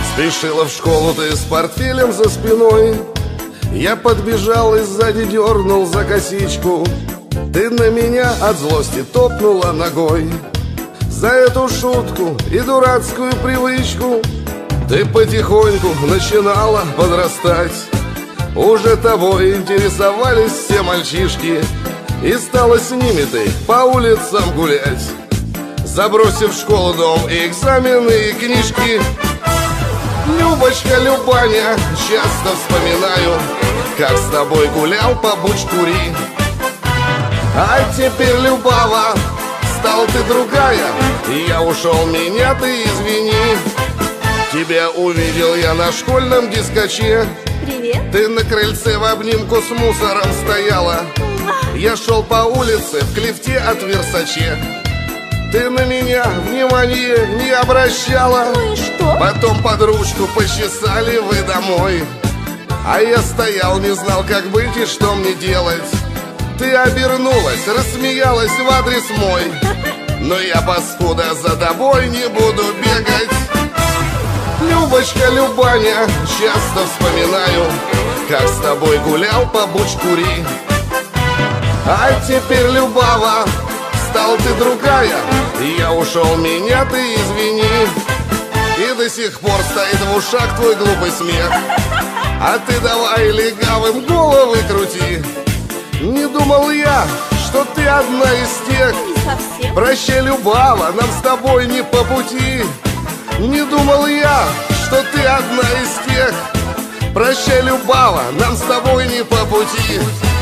Спешила в школу ты с портфелем за спиной. Я подбежал и сзади дернул за косичку. Ты на меня от злости топнула ногой. За эту шутку и дурацкую привычку ты потихоньку начинала подрастать. Уже тобой интересовались все мальчишки, и стала с ними ты по улицам гулять, забросив школу, дом и экзамены, и книжки. Любочка, Любаня, часто вспоминаю, как с тобой гулял по Бучкури. А теперь, Любава, стал ты другая, и я ушел, меня ты извини. Тебя увидел я на школьном дискоче. Привет. Ты на крыльце в обнимку с мусором стояла. Я шел по улице в клифте от Версаче. Ты на меня внимания не обращала. Ну и что? Потом под ручку почесали вы домой. А я стоял, не знал, как быть и что мне делать. Ты обернулась, рассмеялась в адрес мой. Но я, паскуда, за тобой не буду бегать. Любочка, Любаня, часто вспоминаю, как с тобой гулял по Бучкури. А теперь, Любава, стал ты другая, и я ушел, меня ты извини. И до сих пор стоит в ушах твой глупый смех. А ты давай легавым головы крути. Не думал я, что ты одна из тех. Не совсем. Прощай, Любава, нам с тобой не по пути. Не думал я, что ты одна из тех. Прощай, Любава, нам с тобой не по пути.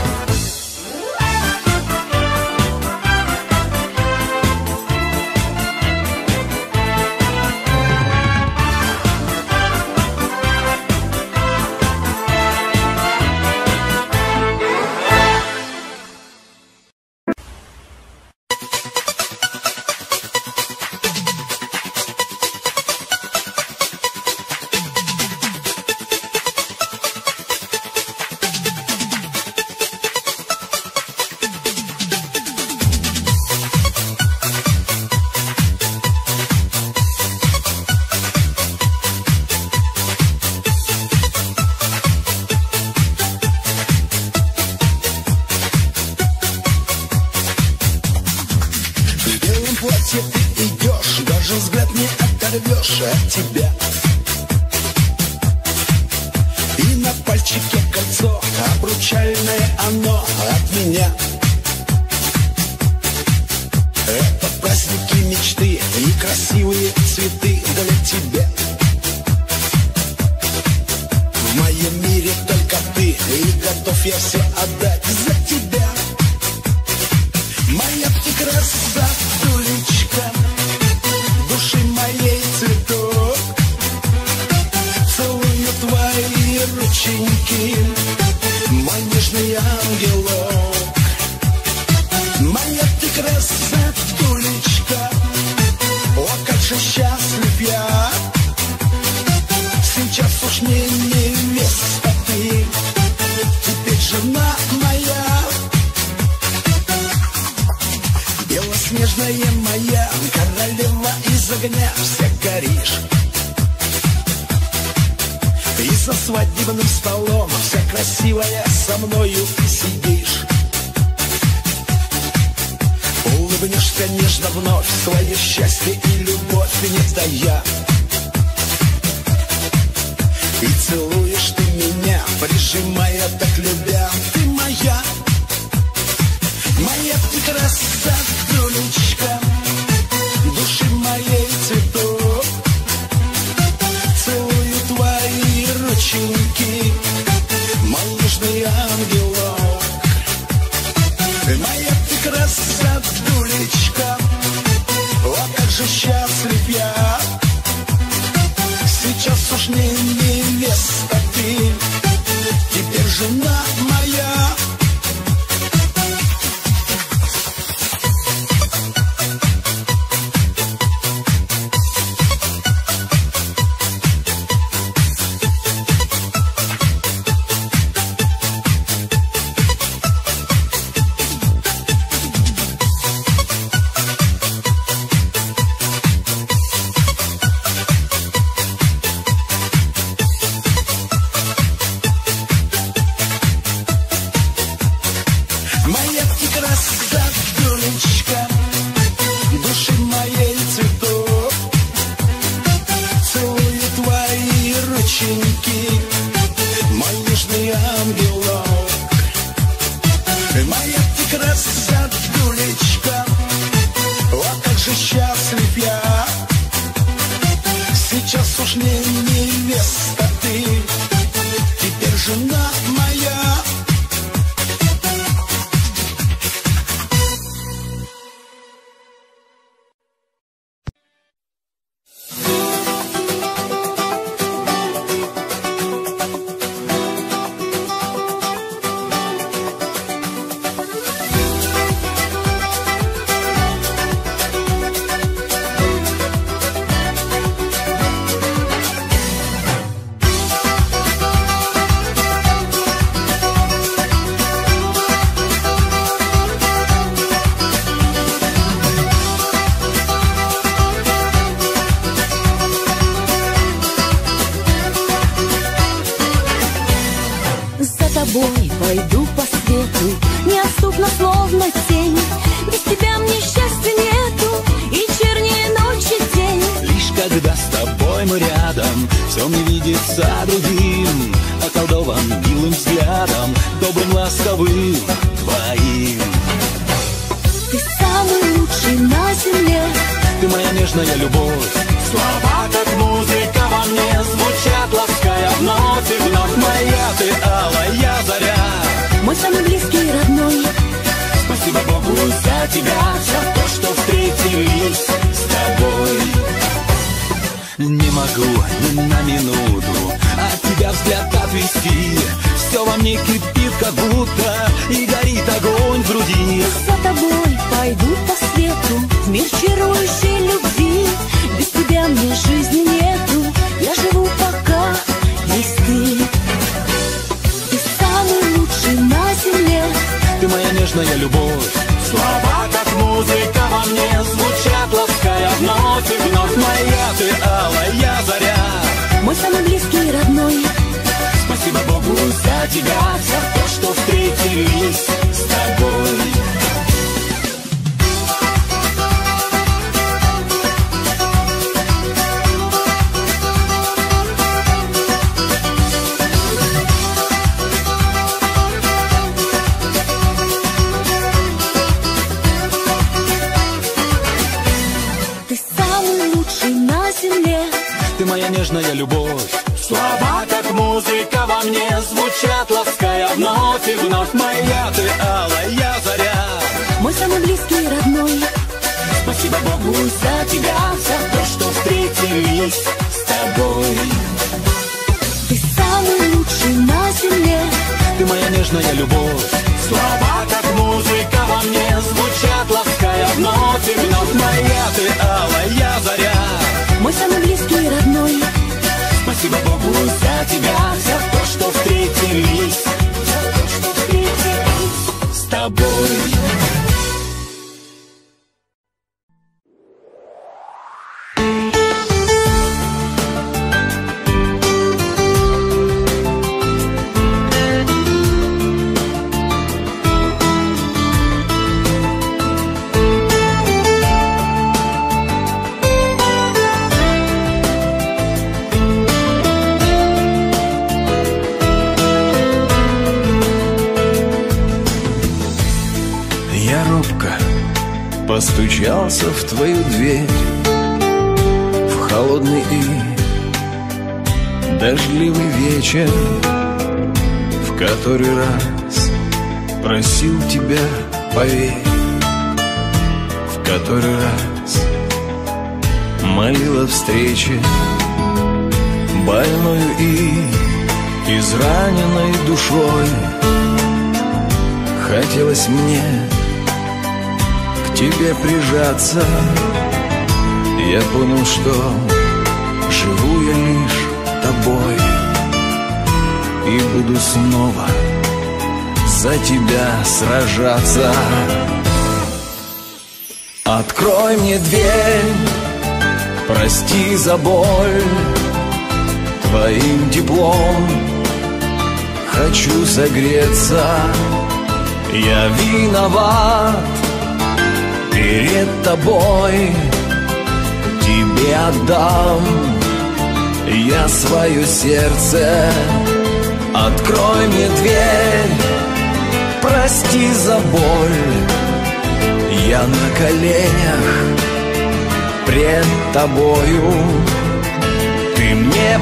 Ты идешь, даже взгляд не оторвешь от тебя. И на пальчике кольцо, обручальное оно от меня. Это праздники мечты и красивые цветы для тебя. В моем мире только ты, и готов я все отдать за тебя. Моя ты красотулечка, души моей цветок. Целую твои рученьки, мой нежный ангелок. Моя ты красотулечка, о, как же счастлив я. Сейчас уж не невеста ты, теперь жена моя. Белоснежная моя королева из огня, вся горишь. И за свадебным столом вся красивая со мною сидишь. Улыбнешься нежно вновь, свое счастье и любовь не тая. И целуешь ты меня, прижимая, так любя. Ты моя, моя ты красотулечка, души моей цветок. Целую твои рученьки, мой нежный ангелок. Моя ты красотулечка, о, как же счастлив я. Сейчас уж не невеста ты, теперь жена моя. ученики, мой нежный ангелок, моя ты красотулечка, вот как же счастлив я. Сейчас уж не невеста ты, теперь жена моя. Пойду по свету, неотступно словно тень. Без тебя мне счастья нету, и чернее ночи день. Лишь когда с тобой мы рядом, все мне видится другим, околдован милым взглядом, добрым, ласковым твоим. Ты самый лучший на земле, ты моя нежная любовь. Слова, как музыка во мне, звучат, лаская вновь и вновь. Моя ты алая заря, мой самый близкий и родной. Спасибо Богу за тебя, за то, что встретились с тобой. Не могу ни на минуту от тебя взгляд отвести. Все во мне кипит, как будто, и горит огонь в груди. За тобой пойду по свету, в мир чарующей любви. Без тебя мне жизни нету, я живу пока есть ты. Ты самый лучший на земле, ты моя нежная любовь. Слова, как музыка во мне, звучат, лаская вновь и вновь. Моя ты алая заря, мой самый близкий и родной. Спасибо Богу за тебя, за то, что встретились с тобой. Ты моя нежная любовь. Слова, как музыка во мне, звучат, лаская вновь и вновь. Моя ты алая заря, мой самый близкий и родной. Спасибо Богу за тебя, за то, что встретились с тобой. Ты самый лучший на земле, ты моя нежная любовь. Слова, как музыка во мне, звучат, лаская вновь и вновь. Моя ты алая заря, мой самый близкий и родной. Спасибо Богу за тебя, за то, что встретились, за то, что встретились с тобой. Постучался в твою дверь в холодный и дождливый вечер, в который раз просил тебя, поверь, в который раз молил о встрече, больною и израненной душой. Хотелось мне к тебе прижаться. Я понял, что живу я лишь тобой, и буду снова за тебя сражаться. Открой мне дверь, прости за боль, твоим теплом хочу согреться. Я виноват перед тобой, тебе отдам я свое сердце. Открой мне дверь, прости за боль. Я на коленях пред тобою. Ты мне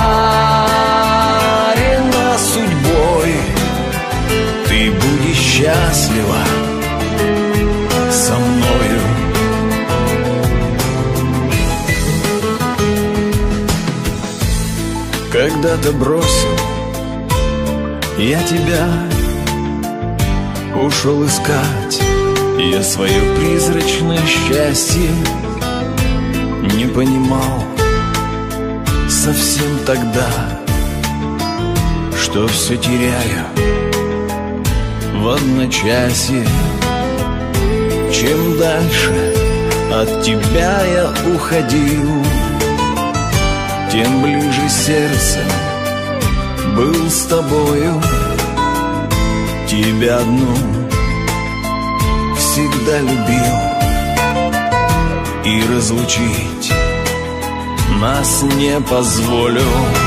подарена судьбой. Ты будешь счастлива со мною. Когда-то бросил я тебя, ушел искать я свое призрачное счастье. Не понимал совсем тогда, что все теряю в одночасье. Чем дальше от тебя я уходил, тем ближе сердцем был с тобою. Тебя одну всегда любил, и разлучить нас не позволю.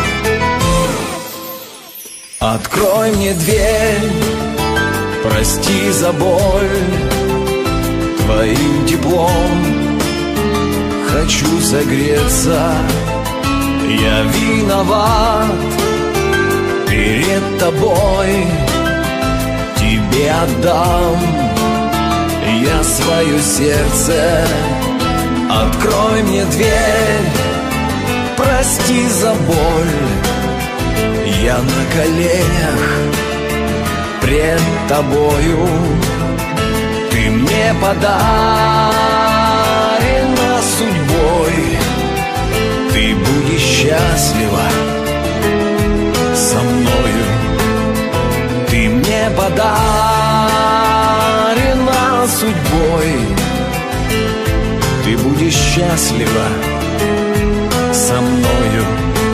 Открой мне дверь, прости за боль. Твоим теплом хочу согреться. Я виноват перед тобой, тебе отдам я свое сердце. Открой мне дверь, прости за боль. Я на коленях пред тобою. Ты мне подарена судьбой. Ты будешь счастлива со мною. Ты мне подарена судьбой. Ты будешь счастлива со мною.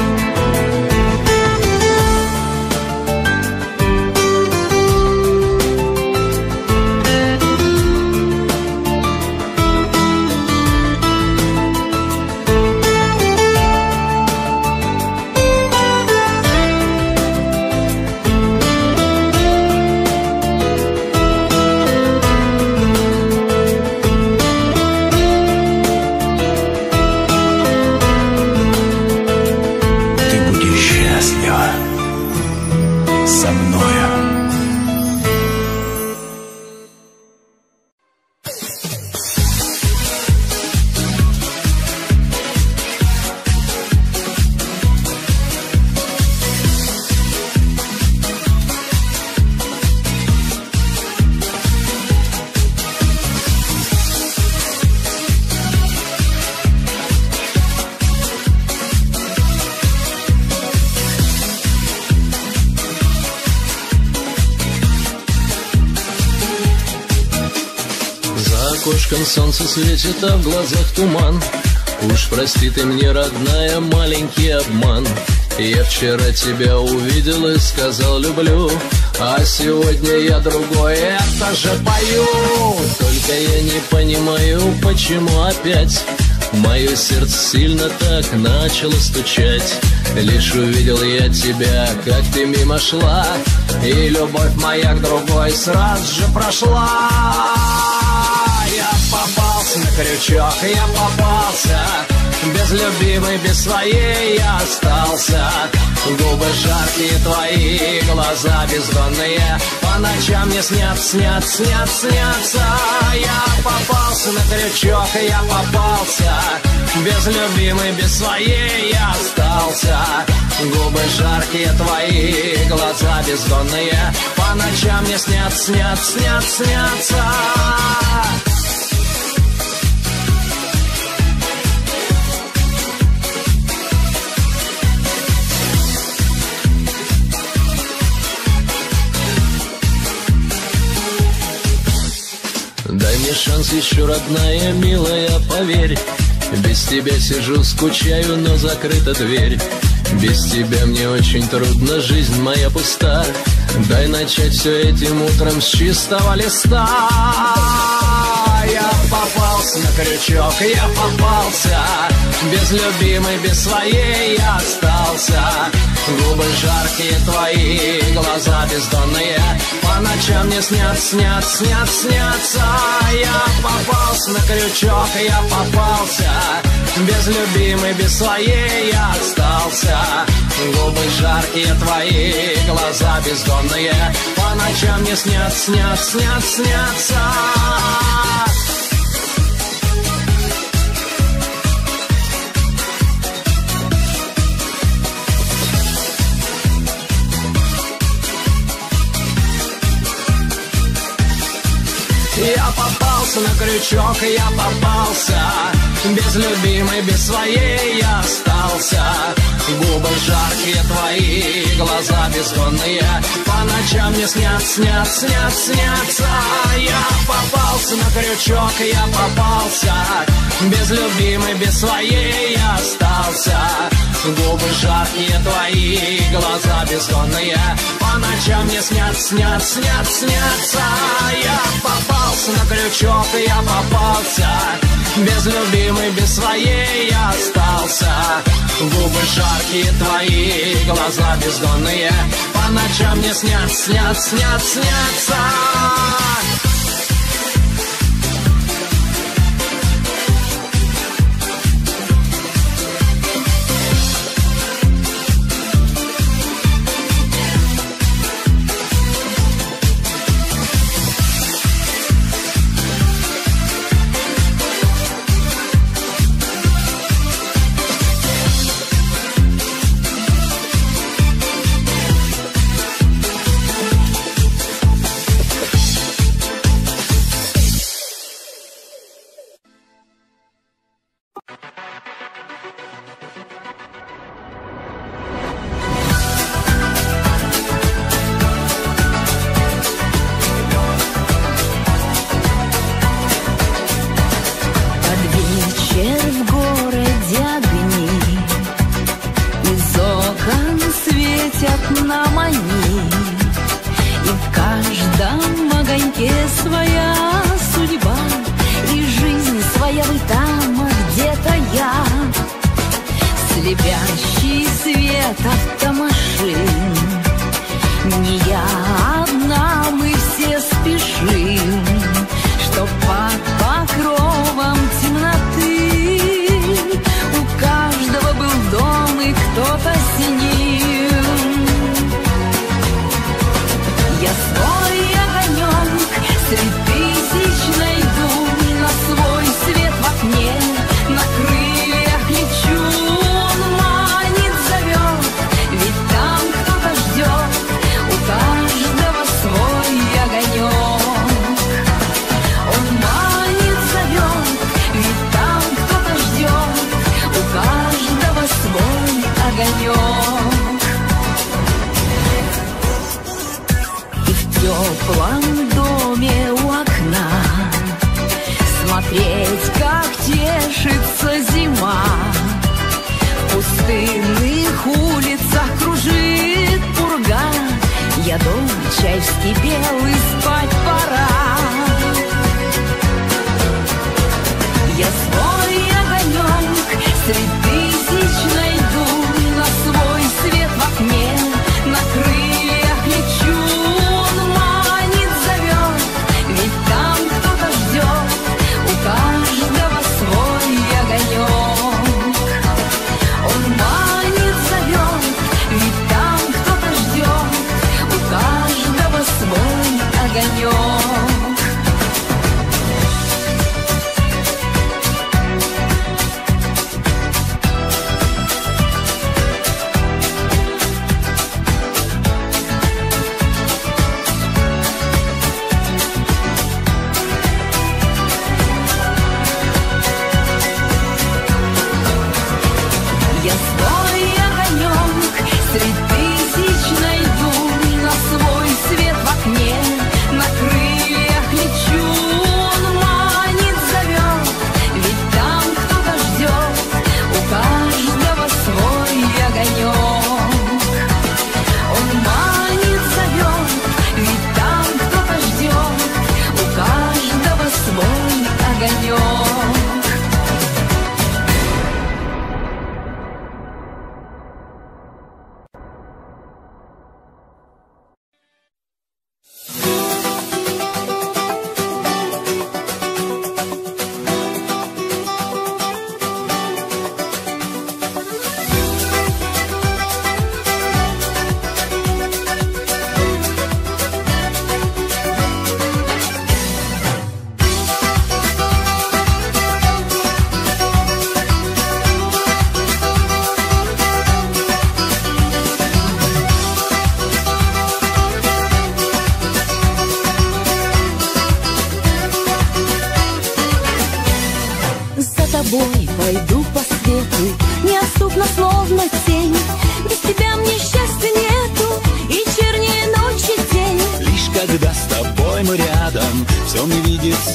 Солнце светит, а в глазах туман. Уж прости ты мне, родная, маленький обман. Я вчера тебя увидел и сказал люблю, а сегодня я другой, это же пою. Только я не понимаю, почему опять мое сердце сильно так начало стучать. Лишь увидел я тебя, как ты мимо шла, и любовь моя к другой сразу же прошла. Я попался на крючок, я попался. Без любимой, без своей я остался. Губы жаркие твои, глаза бездонные, по ночам мне снятся. Я попался на крючок, я попался. Без любимой, без своей я остался. Губы жаркие твои, глаза бездонные, по ночам мне снятся. Дай мне шанс еще, родная, милая, поверь. Без тебя сижу, скучаю, но закрыта дверь. Без тебя мне очень трудно, жизнь моя пуста. Дай начать все этим утром с чистого листа. Я попался на крючок, я попался. Без любимой, без своей я остался. жаркие твои глаза бездонные по ночам мне снятся. Я попался на крючок, я попался. Без любимой, без своей я остался. Губы жаркие твои, глаза бездонные по ночам мне снятся. Я попался на крючок, я попался. Без любимой, без своей я остался. Губы жаркие твои, глаза бездонные по ночам мне снятся. Я попался на крючок, я попался. Без любимой, без своей я остался. Губы жаркие твои, глаза бездонные по ночам мне снятся. Я попался на крючок, я попался. Без любимой, без своей я остался. Губы жаркие твои, глаза бездонные по ночам мне снятся.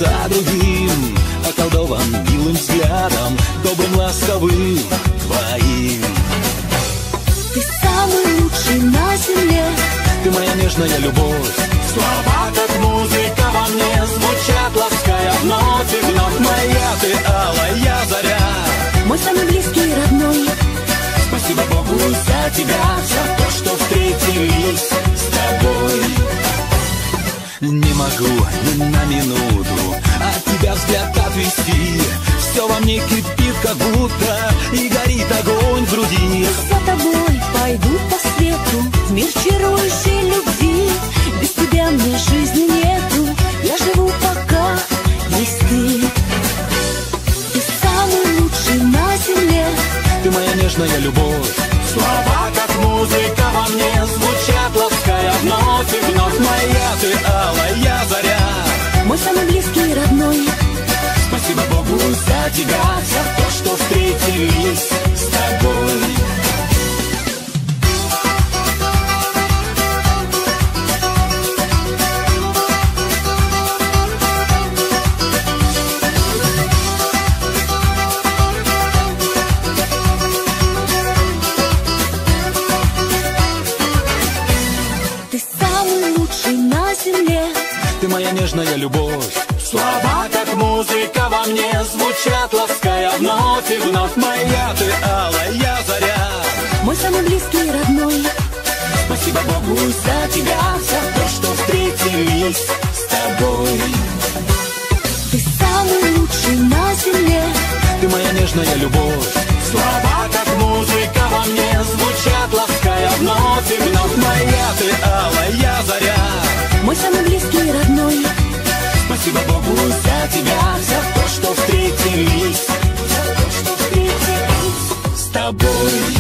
за другим, околдован милым взглядом, добрым, ласковым твоим. Ты самый лучший на земле, ты моя нежная любовь. Слова, как музыка во мне, звучат, лаская вновь и вновь. Моя ты алая заря, мой самый близкий и родной. Спасибо Богу за тебя, за то, что встретились с тобой. Не могу ни на минуту от тебя взгляд отвести. Все во мне кипит, как будто, и горит огонь в груди. За тобой пойду по свету, в мир чарующей любви. Без тебя мне жизни нету, я живу пока есть ты. Ты самый лучший на земле, ты моя нежная любовь. Слова, как музыка во мне, звучат, лаская вновь и вновь. Моя ты алая заря, мой самый близкий и родной. Спасибо Богу за тебя, за то, что встретились с тобой. Ты моя нежная любовь. Слова, как музыка во мне, звучат, лаская вновь и вновь. Моя ты алая заря, мой самый близкий и родной. Спасибо Богу за тебя, за то, что встретились с тобой. Ты самый лучший на земле, ты моя нежная любовь. Слова, как музыка во мне, звучат, лаская вновь и вновь. Моя ты алая заря, мой самый близкий и родной. Спасибо Богу за тебя, за то, что встретились, за то, что встретились с тобой.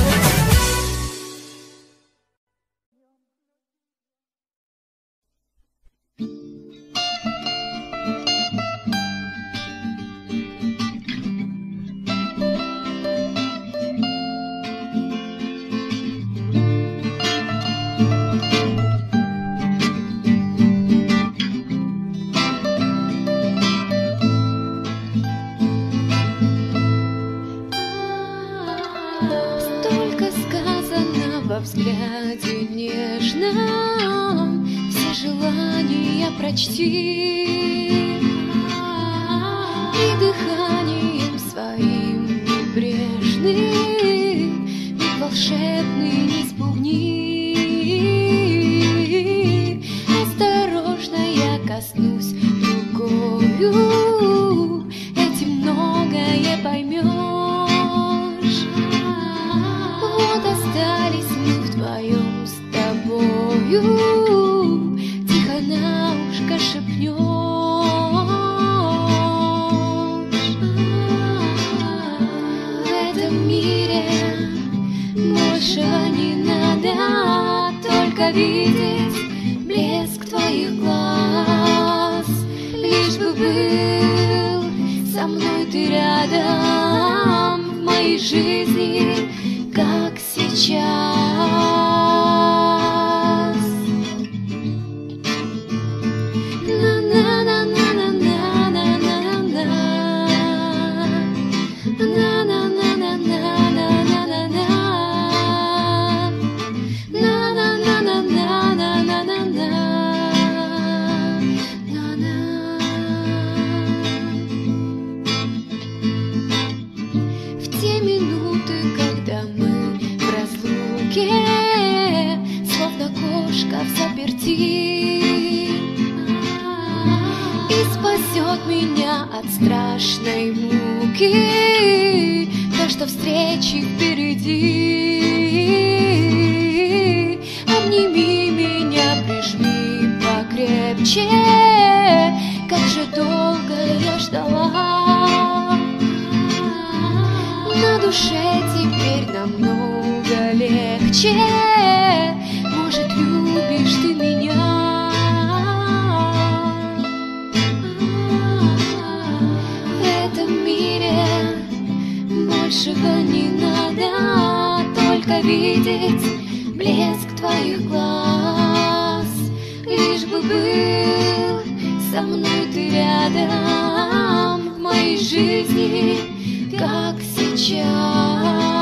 Во взгляде нежном все желания прочти, и дыханием своим небрежным миг волшебный не спугни. Осторожно я коснусь другою, этим многое поймешь. Вот остались вдвоем с тобою, тихо на ушко шепнешь. В этом мире большего не надо, только видеть блеск твоих глаз. Лишь бы был со мной ты рядом в моей жизни, как сейчас. В те минуты, когда мы в разлуке, словно кошка в заперти, и спасет меня от страшной муки то, что встречи впереди. Обними меня, прижми покрепче, как же долго я ждала. На душе теперь намного легче, может, любишь ты меня. В этом мире большего не надо, только видеть блеск твоих глаз. Лишь бы был со мной ты рядом в моей жизни, как сейчас.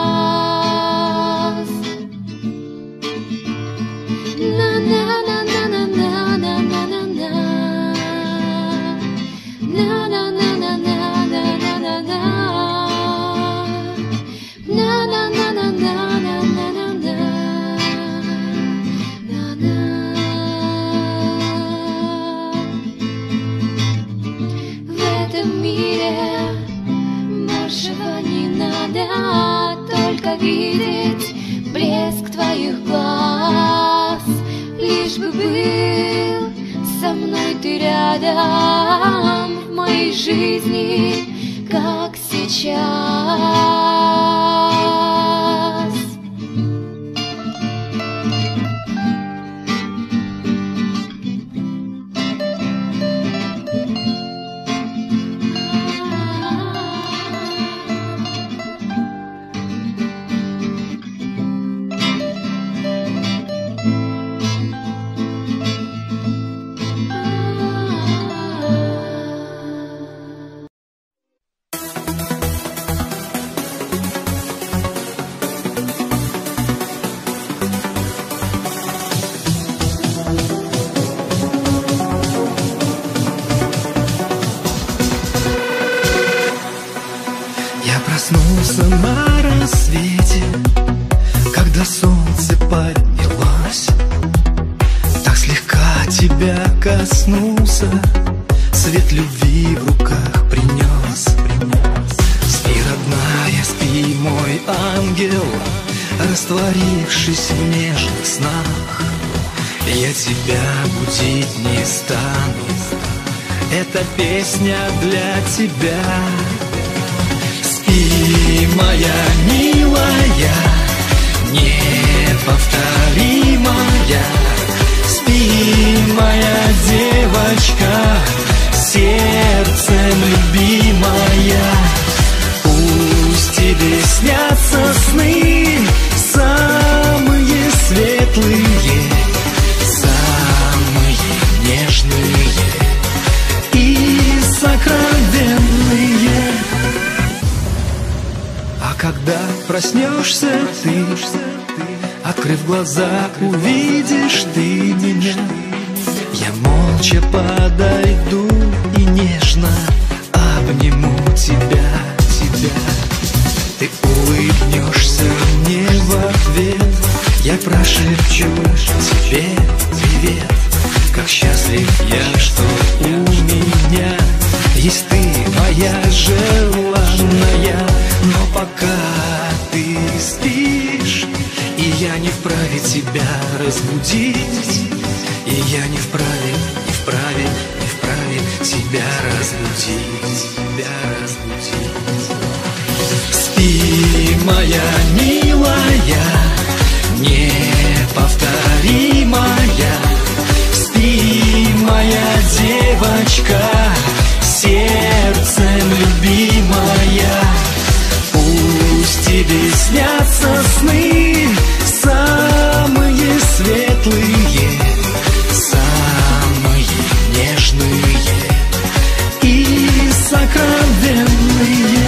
В этом мире большего не надо, только видеть блеск твоих глаз. Лишь бы был со мной ты рядом в моей жизни, как сейчас. Проснулся на рассвете, когда солнце поднялось. Так слегка тебя коснулся, свет любви в руках принес. Спи, родная, спи, мой ангел, растворившись в нежных снах. Я тебя будить не стану, эта песня для тебя. Спи, моя милая, неповторимая. Спи, моя девочка, сердцем любимая. Пусть тебе снятся сны самые светлые, самые нежные и сокровенные. А когда проснешься ты, открыв глаза, увидишь ты меня. Я молча подойду и нежно обниму тебя. Ты улыбнешься мне в ответ, я прошепчу тебе привет. Как счастлив я, что у меня есть ты, моя желанная. Но пока ты спишь, и я не вправе тебя разбудить, и я не вправе тебя разбудить. Спи, моя милая, неповторимая. Спи, моя девочка, сердцем любимая. Пусть тебе снятся сны самые светлые, самые нежные и сокровенные.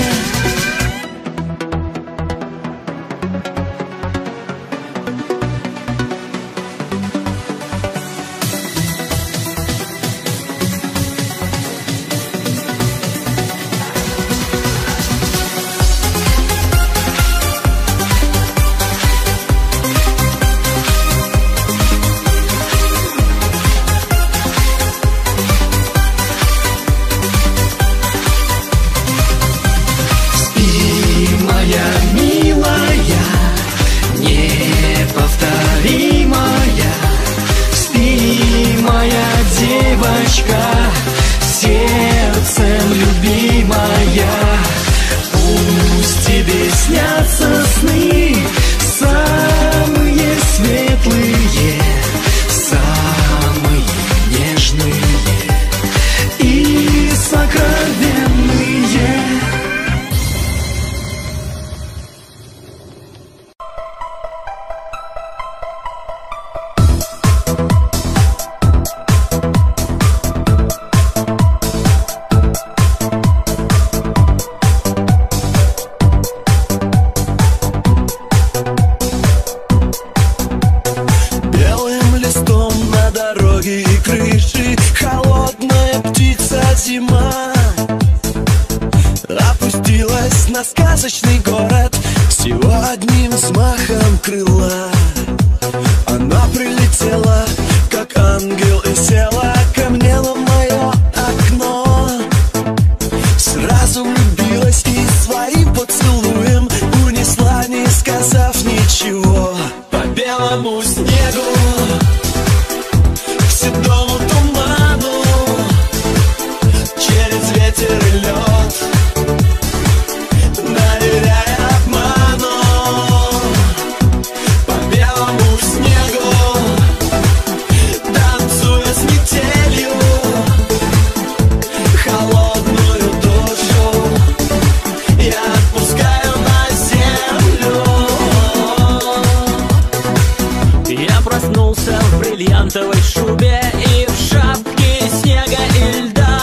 Сердцем любимая, пусть тебе снятся сны самые светлые, самые нежные и сокровенные. сказочный город всего одним взмахом крыла. Она прилетела, как ангел, и села ко мне на мое окно. Сразу влюбилась и своим поцелуем унесла, не сказав ничего. По белому снегу, к седому туману, через ветер и лед, доверяя обману. По белому снегу, танцуя с метелью, холодную душу я отпускаю на землю. Я проснулся в бриллиантовой шубе и в шапке снега и льда.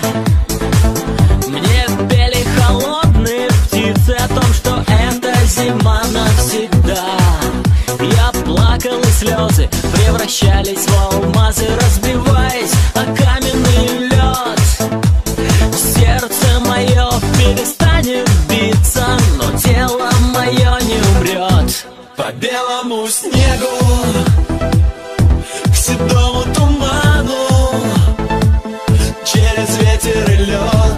Мне пели холодные птицы о том, что это зима навсегда. Я плакал, и слезы превращались в алмазы, разбиваясь о каменный лед. Сердце мое перестанет биться, но тело мое не умрет. По белому снегу, к седому туману, через ветер и лед,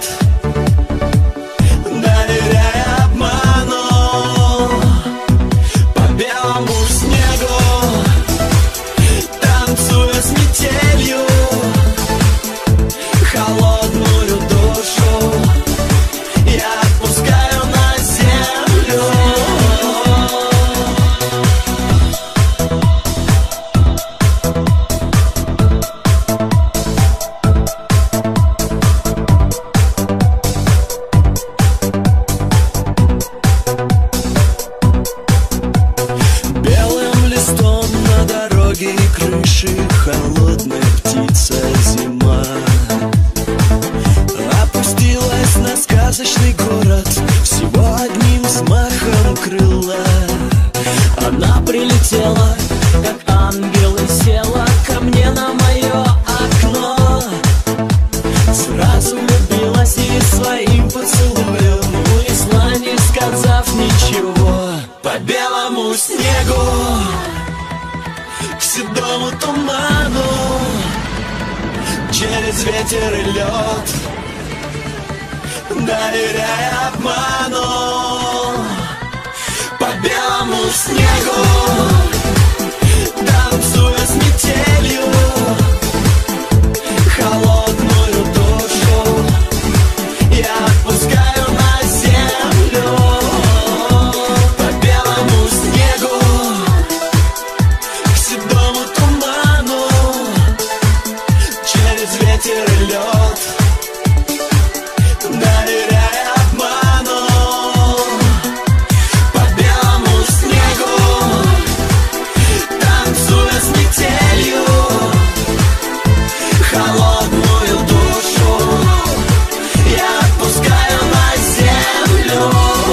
доверяя обману. По белому снегу, танцуя с метелью, холодную душу я отпускаю на землю. Белым листом на дороге и крыше холодная птица зима опустилась на сказочный город всего одним взмахом крыла. Она прилетела, как ангел, и села ко мне на мое окно. Сразу влюбилась и своим поцелуем унесла, не сказав ничего. По белому снегу, к седому туману, через ветер и лед, доверяя обману. По белому снегу, танцуя с метелью, холодную душу я отпускаю на землю. По белому снегу, к седому туману, через ветер и лед, доверяя обману. По белому снегу, танцуя с метелью, холодную душу я отпускаю на землю.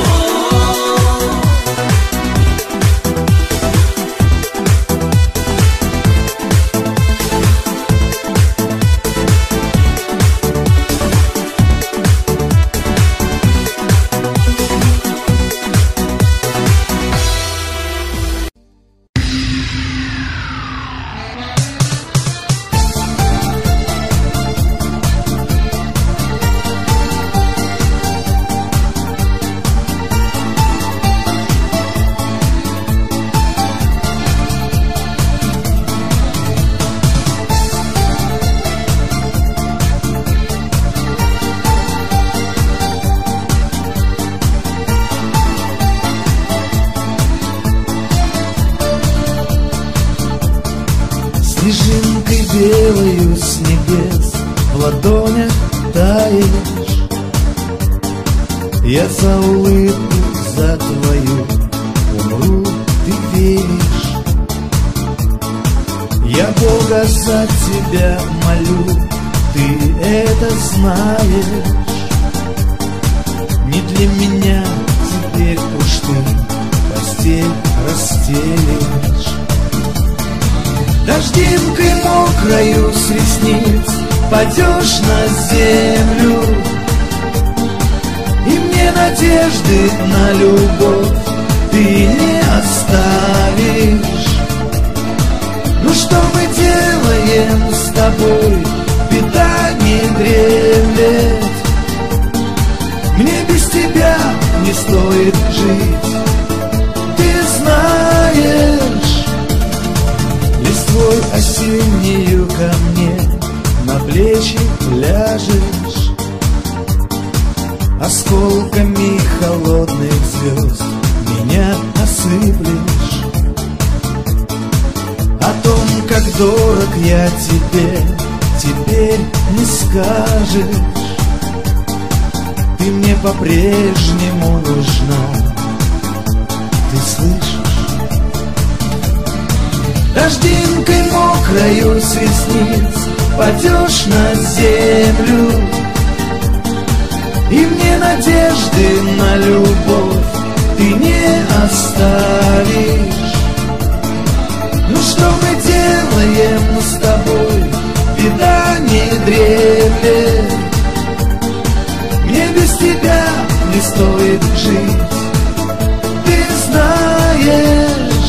Снежинкой белою с небес в ладонях таешь. Я за улыбку, за твою умру, ты веришь. Я Бога за тебя молю, ты это знаешь. Не для меня теперь уж ты постель расстелишь. Дождинкой мокрою с ресниц падешь на землю, и мне на надежды на любовь ты не оставишь. Ну что мы делаем с тобой? Беда не дремлет. Мне без тебя не стоит жить. Ты знаешь, листвой осеннею ко мне на плечи ляжешь, осколками холодных звезд меня осыплешь. О том, как дорог я тебе, теперь не скажешь. Ты мне по-прежнему нужна, ты слышишь? Дождинкой мокрою с ресниц падешь на землю, и мне надежды на любовь ты не оставишь. Ну что мы делаем с тобой? Беда не дремлет. Мне без тебя не стоит жить. Ты знаешь.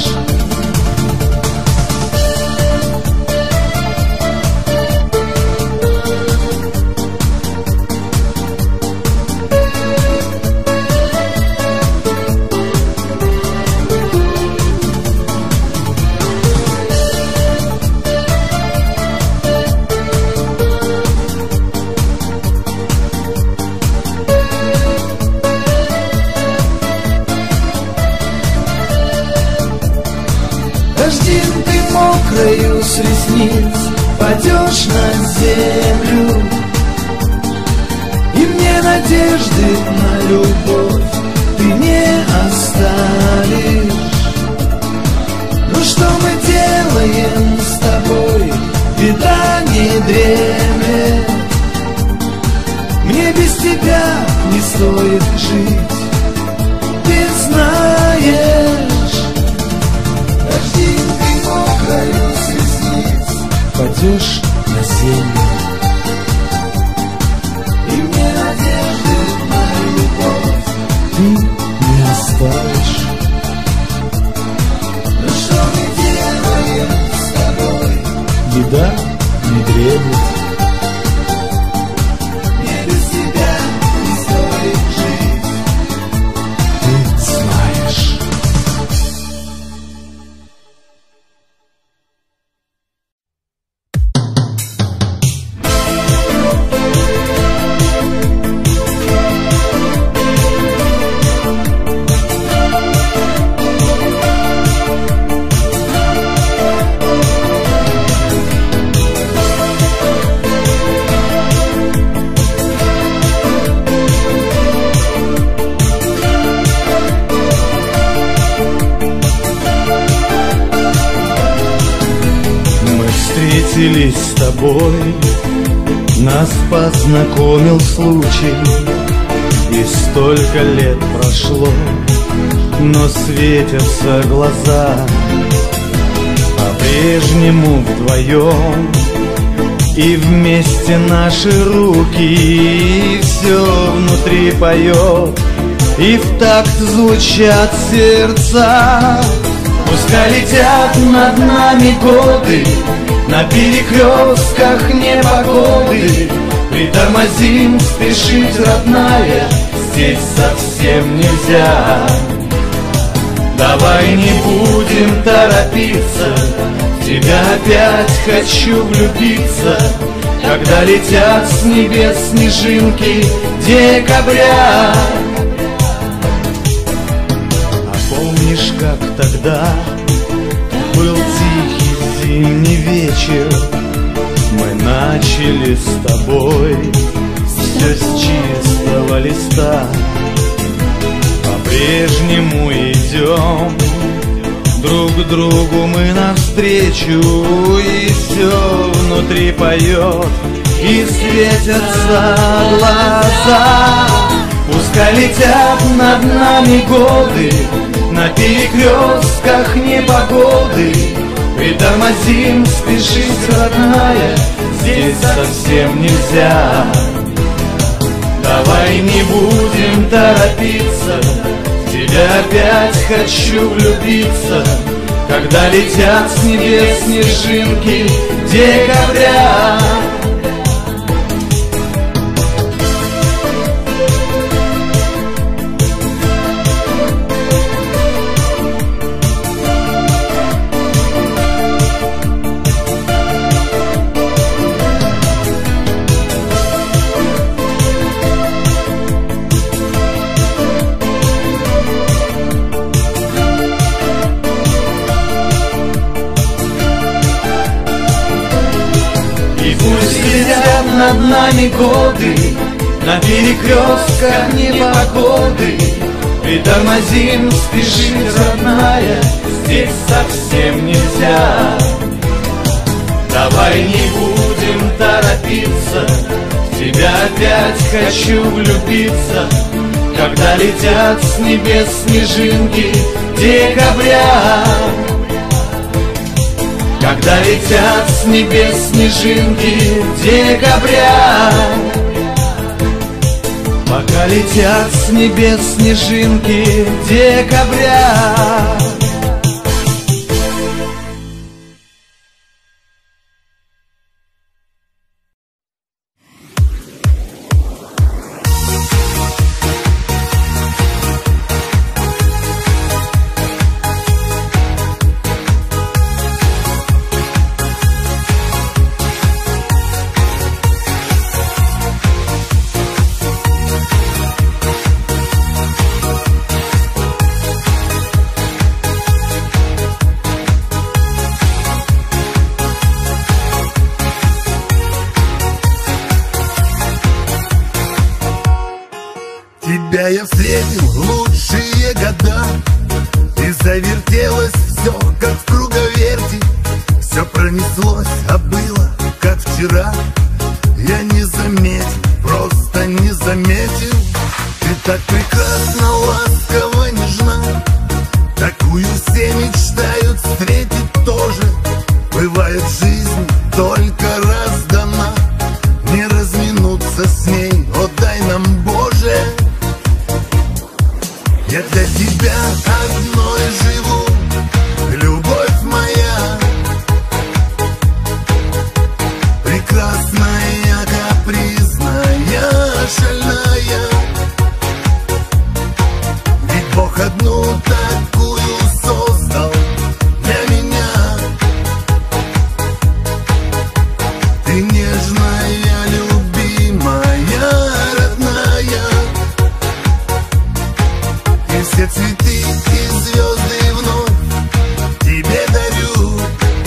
Дождинкой мокрою с ресниц падешь на землю, и мне надежды на любовь ты не оставишь. Ну что мы делаем с тобой? Беда не дремлет. Мне без тебя не стоит жить. Ты знаешь. Дождинкой мокрою с ресниц падешь на землю, и мне надежды на любовь ты не оставишь. Ну что мы делаем с тобой? Беда не дремлет. Мне без тебя не стоит жить. Ты знаешь. Встретились с тобой, нас познакомил случай, и столько лет прошло, но светятся глаза. По-прежнему вдвоем, и вместе наши руки, и все внутри поет, и в такт звучат сердца. Пускай летят над нами годы, на перекрестках непогоды. Притормозим, спешить, родная, здесь совсем нельзя. Давай не будем торопиться, в тебя опять хочу влюбиться, когда летят с небес снежинки декабря. А помнишь, как тогда был тихий зимний вечер, мы начали с тобой все с чистого листа. По-прежнему идем друг к другу мы навстречу, и все внутри поет, и светятся глаза. Пускай летят над нами годы, на перекрестках непогоды. Притормозим, спешить, родная, здесь совсем нельзя. Давай не будем торопиться, в тебя опять хочу влюбиться, когда летят с небес снежинки декабря. Над нами годы, на перекрестках непогоды. Притормозим, спешить, родная, здесь совсем нельзя. Давай не будем торопиться, в тебя опять хочу влюбиться, когда летят с небес снежинки декабря. Когда летят с небес снежинки декабря. Пока летят с небес снежинки декабря. Тебя я встретил в лучшие года, и завертелось все, как в круговерти. Все пронеслось, а было, как вчера. Я не заметил, просто не заметил. Ты так прекрасна, ласкова, нежна. Такую все мечтают встретить тоже. Бывает, жизнь только раз дана, не разминуться с ней, о дай нам, Боже. Я для тебя одной живу, любовь моя, прекрасная, капризная, шальная. Ведь Бог одну такую создал для меня. Ты нежная, любимая, родная. И все цветы и звезды вновь тебе дарю.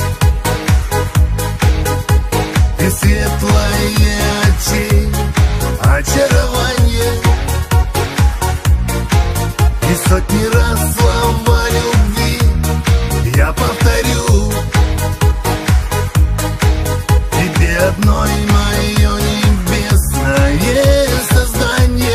Ты светлое очей, очарование. И сотни раз слова любви я повторю. Тебе одной мое небесное создание.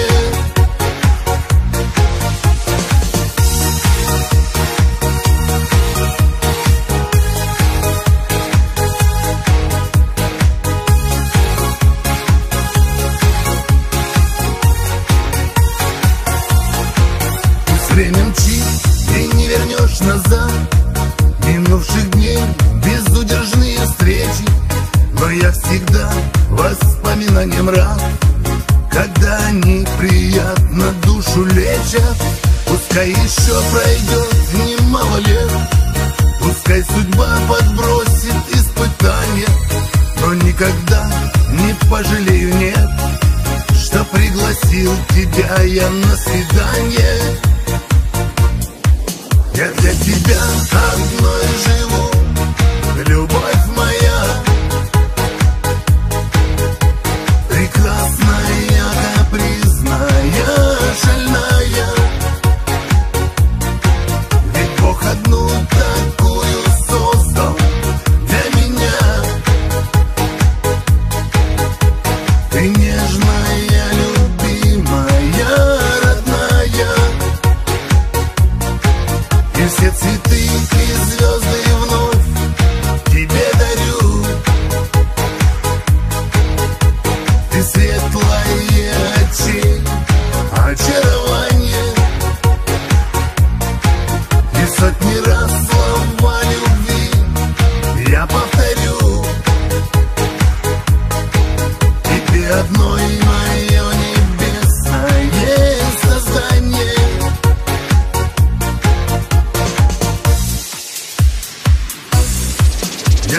Время мчит, и не вернешь назад минувших дней безудержные встречи. Но я всегда воспоминаниям рад, когда они приятно душу лечат. Пускай еще пройдет немало лет, пускай судьба подбросит испытания, но никогда не пожалею, нет, что пригласил тебя я на свидание. Я для тебя одной живу, любовь моя, прекрасная, капризная, шальная. Ведь Бог одну такую создал для меня. Ты нежная, любимая, родная. И все цветы и звезды вновь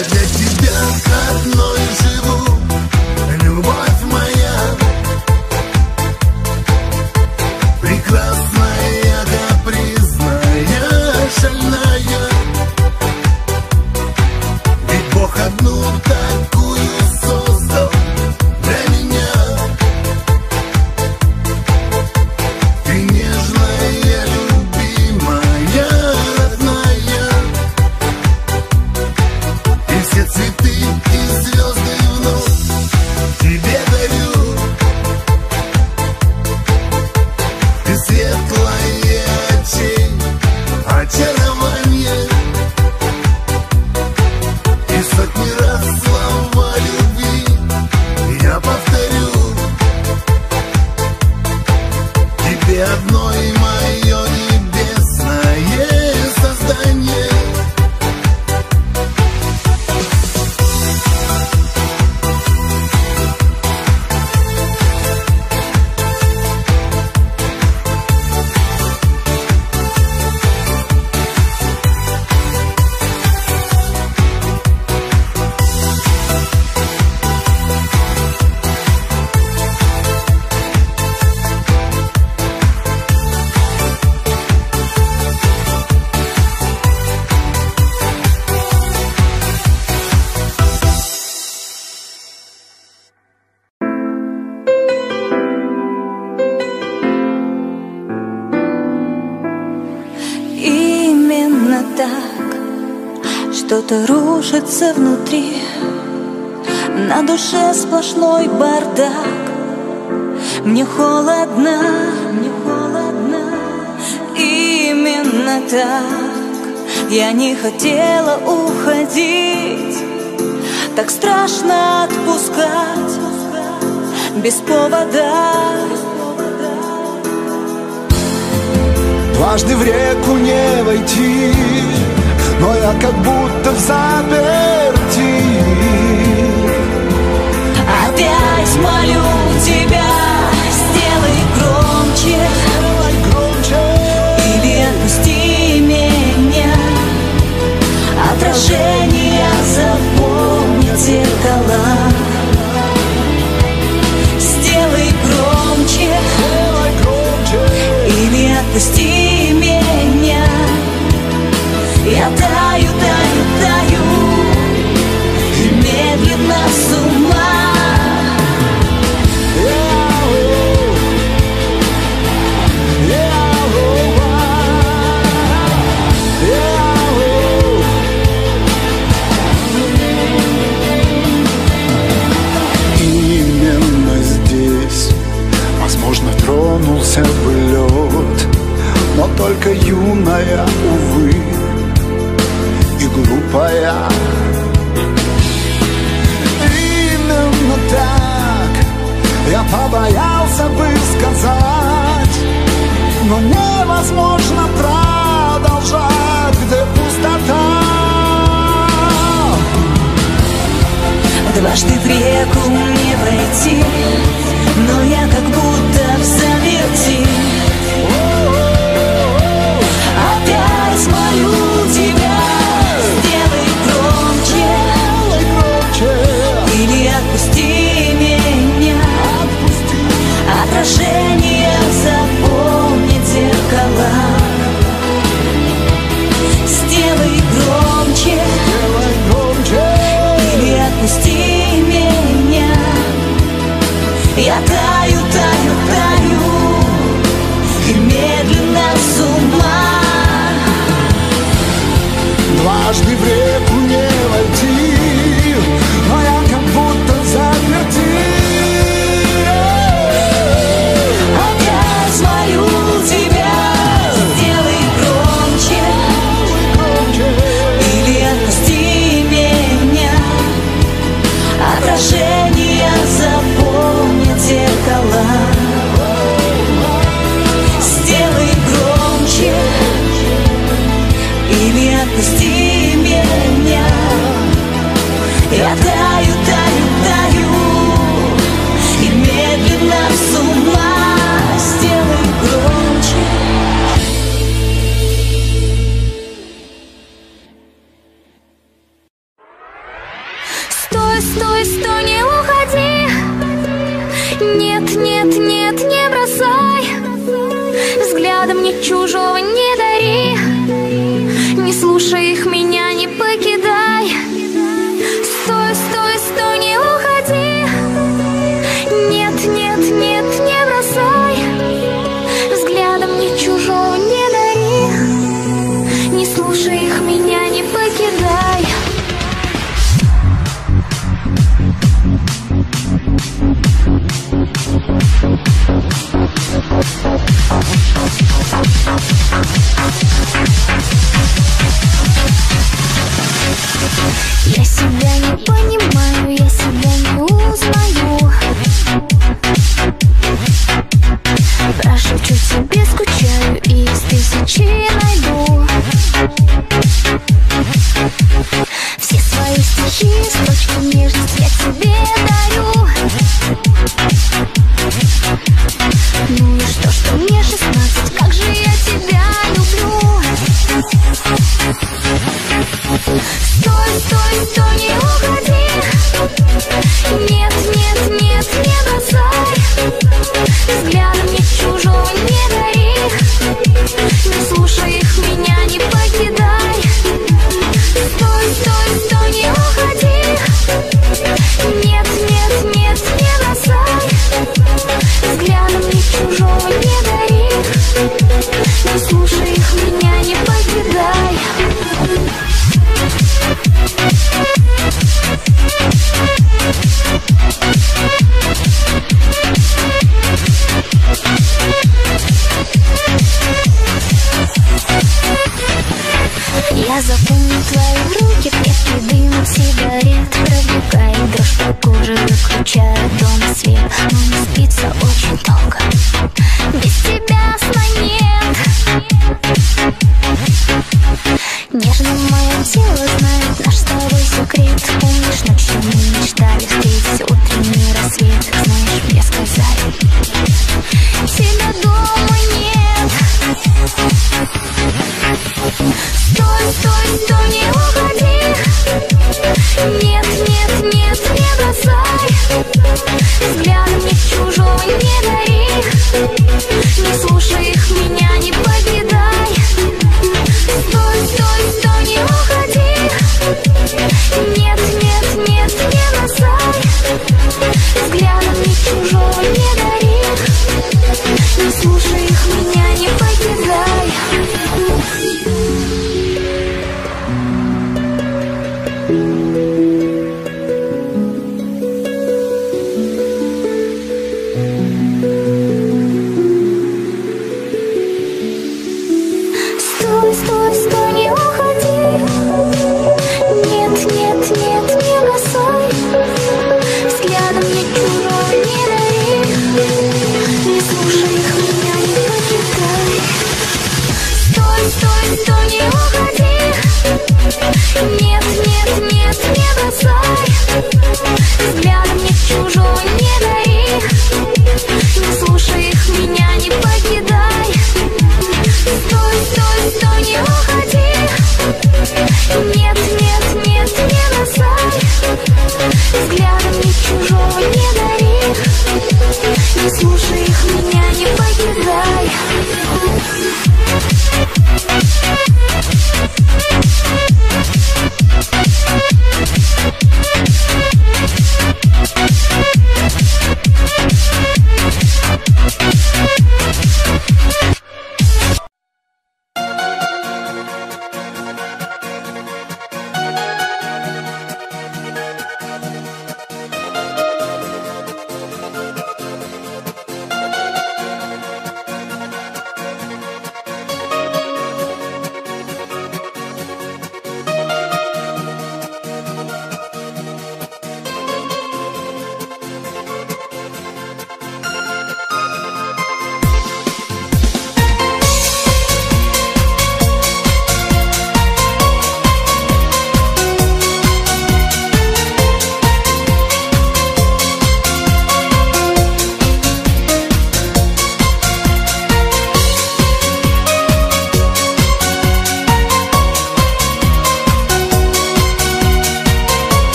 Я для тебя одной живу, любовь моя, прекрасная, капризная, шальная. Ведь Бог одну такую создал для меня. Ты нежная, любимая, родная, и все цветы и звезды вновь тебе дарю. Ты светлая очей, очарование, и сотни раз слова любви я повторю. Тебе одной мое небесное создание. Именно так что-то рушится внутри, на душе сплошной бардак. Мне холодно, мне холодно. Именно так я не хотела уходить. Так страшно отпускать без повода. Дважды в реку не войти, но я как будто в заперти. Опять молю тебя, сделай громче, или отпусти меня. Отражение заполнит зеркала. Сделай громче, или отпусти меня. Я таю, таю, таю, и медленно с ума. Именно здесь, возможно, тронулся бы лед, но только юная, увы, и глупая. Именно так я побоялся бы сказать, но невозможно продолжать, где пустота. Дважды в реку не войти, но я как будто в заперти. Опять молю тебя, сделай громче, или отпусти меня. Отражение заполнит зеркала. Сделай громче, или отпусти меня. Я таю, таю, таю, и медленно с ума. Дважды в реку не войти, но я как будто в заперти. Опять молю тебя, сделай громче, или отпусти меня. Отражение заполнит зеркала. Сделай громче, или отпусти меня. Я таю, таю, таю, и медленно с ума. Сделай громче. Стой, стой, стой, не уходи. Нет, нет, нет, не бросай. Взглядом мне чужого не дари. Не слушай их, меня не покидай. Стой, стой, стой, не уходи. Нет, нет, нет, не бросай. Взглядом мне чужого не дари. Не слушай их, меня не покидай. Я себя не понимаю, я себя не узнаю. Прошепчу тебе, скучаю, и из тысячи найду все свои стихи, строчки нежности я тебе дарю. Ну и что мне 16, как же я тебя люблю. Стой, стой, стой, не уходи. Нет, нет, нет, не бросай. Взглядом мне чужого не дари. Не слушай их, меня не покидай. Стой, стой, стой, не уходи. Нет, нет, нет, не бросай. Взглядом мне чужого не дари. Не слушай их, меня не покидай. Я запомню твои руки, крепкий дым от сигарет. Пробегает дрожь по коже, выключаю дома свет. Но не спится очень долго, без тебя сна нет. Нежно мое тело знает наш с тобой секрет. Помнишь, ночью мы мечтали встретить утренний рассвет. Знаешь, мне сказали, тебя дома нет. Стой, стой, стой, не уходи. Нет, нет, нет, не бросай. Взглядом мне чужого не дари. Не слушай их, меня не покидай. Стой, стой, стой, не уходи. Нет, нет, нет, не бросай. Взглядом мне чужого не дари. Не слушай их, меня не покидай. Стой, стой, стой, не уходи. Нет, нет, нет, не бросай. Взглядом мне чужого не дари. Не слушай их, меня не покидай. Стой, стой, стой, не уходи. Нет, нет, нет, не бросай. Взглядом мне чужого не дари. Не слушай их, меня не покидай. Стой, стой, стой, не уходи. Нет, нет, нет, не бросай. Взглядом мне чужого не дари. Не слушай их, меня не покидай.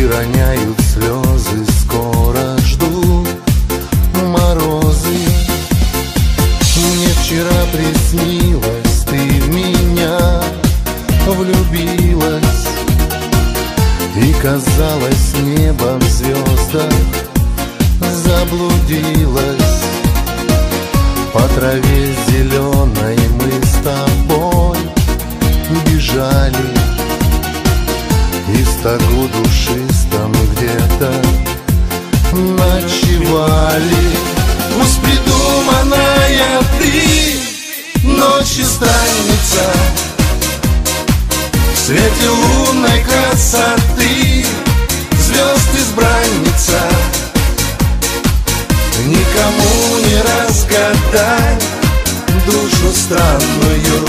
роняют слезы, скоро ждут морозы. Мне вчера приснилось, ты в меня влюбилась, и казалось, небо в звездах заблудилась. По траве зеленой мы с тобой бежали, и в стогу душистом где-то ночевали. Пусть придуманная ты ночью странница, в свете лунной красоты звезд избранница. Никому не разгадать душу странную.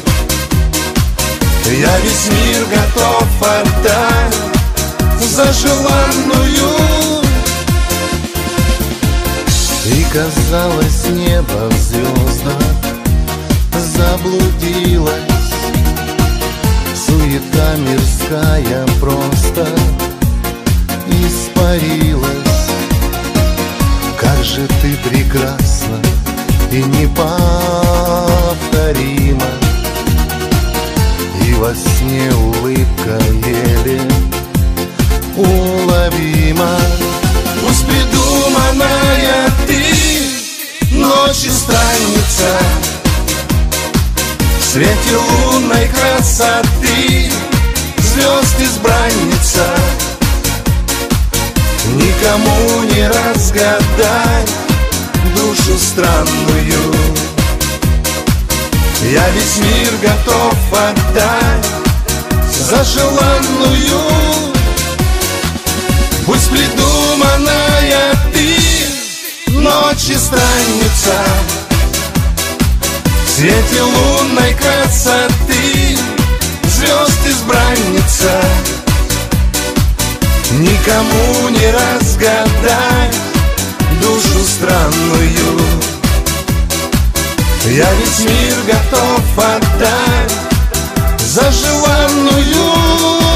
Я весь мир готов отдать за желанную. И казалось, небо в звездах заблудилось. Суета мирская просто испарилась. Как же ты прекрасна и неповторима, и во сне улыбка еле уловима. Пусть придуманная ты ночью странница, в свете лунной красоты звезд избранница. Никому не разгадать душу странную. Я весь мир готов отдать за желанную. Пусть придуманная ты ночью странница, в свете лунной красоты звезд избранница. Никому не разгадать душу странную. Я весь мир готов отдать за желанную.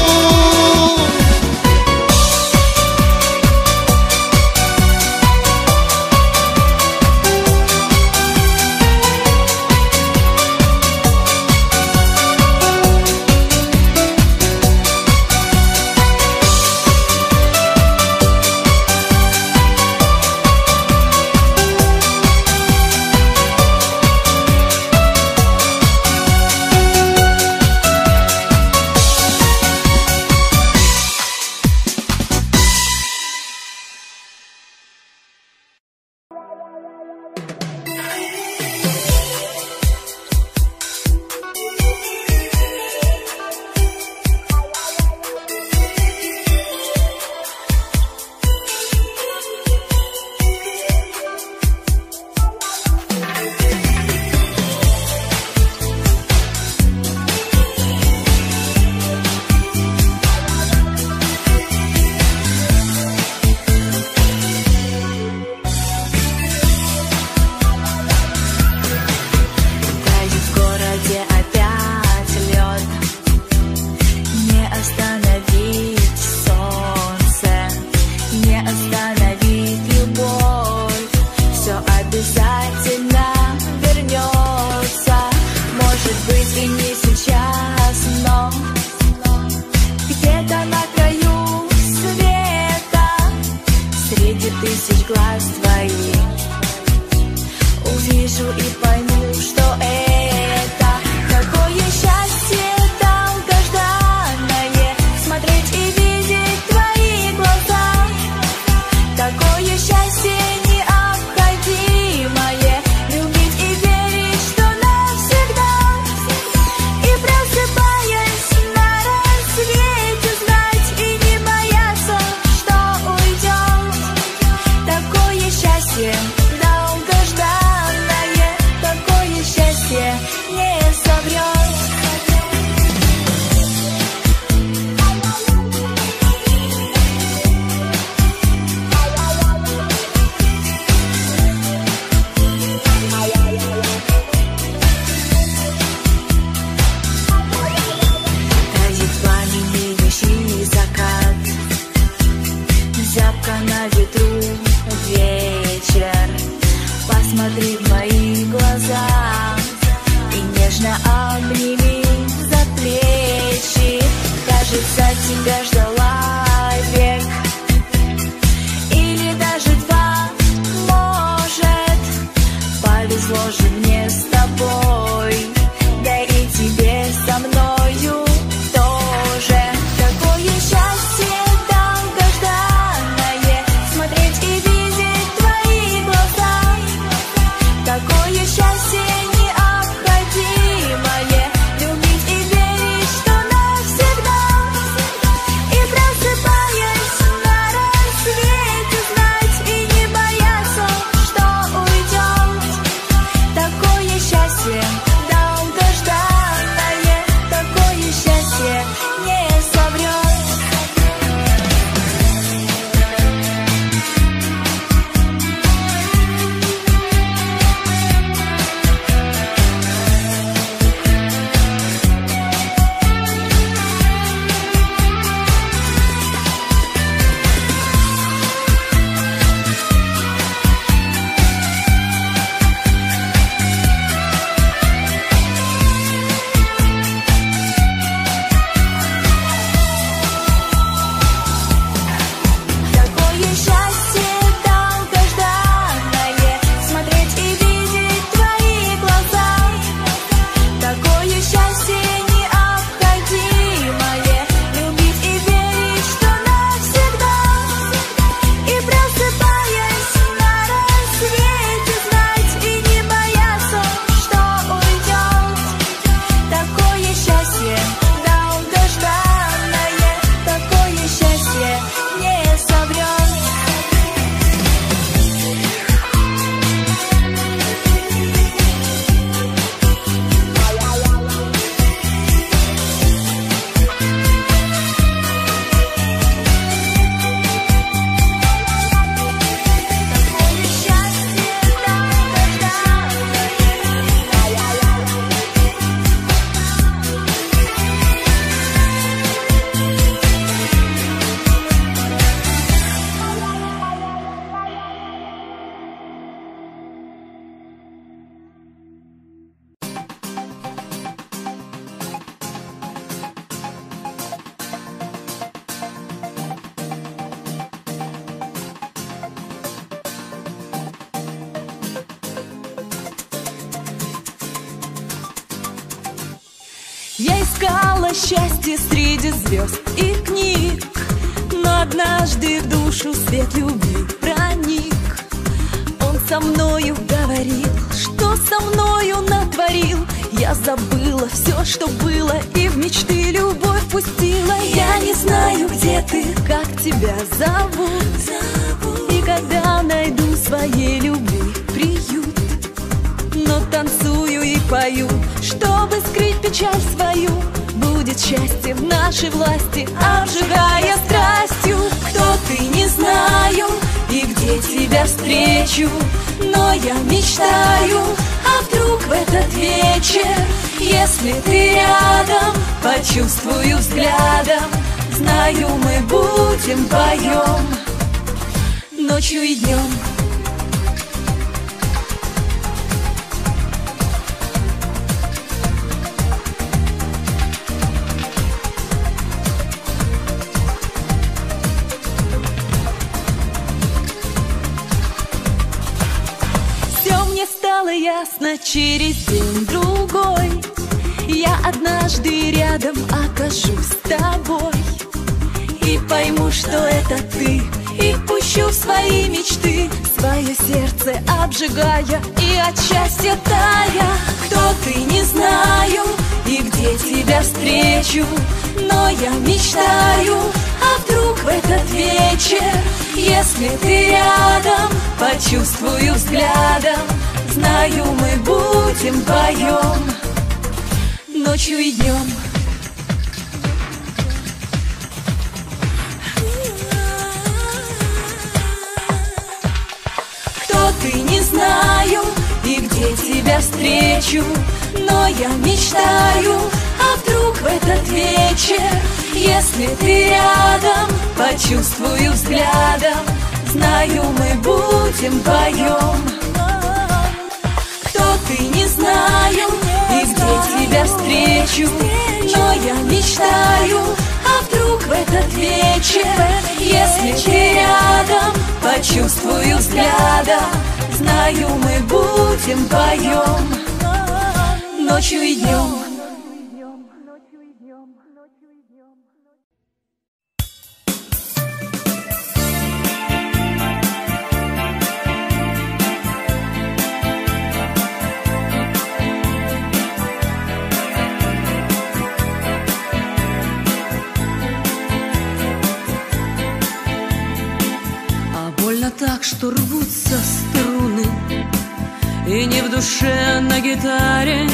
Счастье на ветру вечер. Посмотри в мои глаза и нежно обними за плечи. Кажется, тебя ждала век или даже два, может. Повезло же мне с тобой, да и тебе со мною тоже. Такое счастье долгожданное, смотреть и видеть твои глаза. Такое счастье необходимое, любить и верить, что навсегда. И просыпаясь на рассвете, знать и не бояться, что уйдем. Такое счастье долгожданное, такое счастье не соврет. Такое счастье долгожданное, смотреть и видеть твои глаза. Такое счастье необходимое, любить и верить, что навсегда. И просыпаясь на рассвете, знать и не бояться, что уйдем. Такое счастье долгожданное, такое счастье не соврет. Такое счастье Я искала счастье среди звезд и книг, но однажды в душу свет любви проник. Он со мною говорил, что со мною натворил. Я забыла все, что было, и в мечты любовь пустила. Я не знаю, где ты, как тебя зовут, и когда найду своей любви приют. Но танцую и пою, чтобы скрыть печаль свою. Будет счастье в нашей власти, обжигая страстью. Кто ты, не знаю, и где тебя встречу, но я мечтаю, а вдруг в этот вечер, если ты рядом, почувствую взглядом. Знаю, мы будем вдвоем ночью и днем. Стало ясно через день-другой, я однажды рядом окажусь с тобой и пойму, что это ты, и пущу в свои мечты, свое сердце обжигая и от счастья тая. Кто ты, не знаю, и где тебя встречу, но я мечтаю, а вдруг в этот вечер, если ты рядом, почувствую взглядом. Знаю, мы будем вдвоем ночью и днем. Кто ты, не знаю, и где тебя встречу, но я мечтаю, а вдруг в этот вечер, если ты рядом, почувствую взглядом. знаю, мы будем вдвоем. Кто ты, не знаю, и где тебя встречу, но я мечтаю, а вдруг в этот вечер, если ты рядом, почувствую взглядом, знаю, мы будем вдвоем, ночью и днем. Так что рвутся струны, и не в душе, а на гитаре.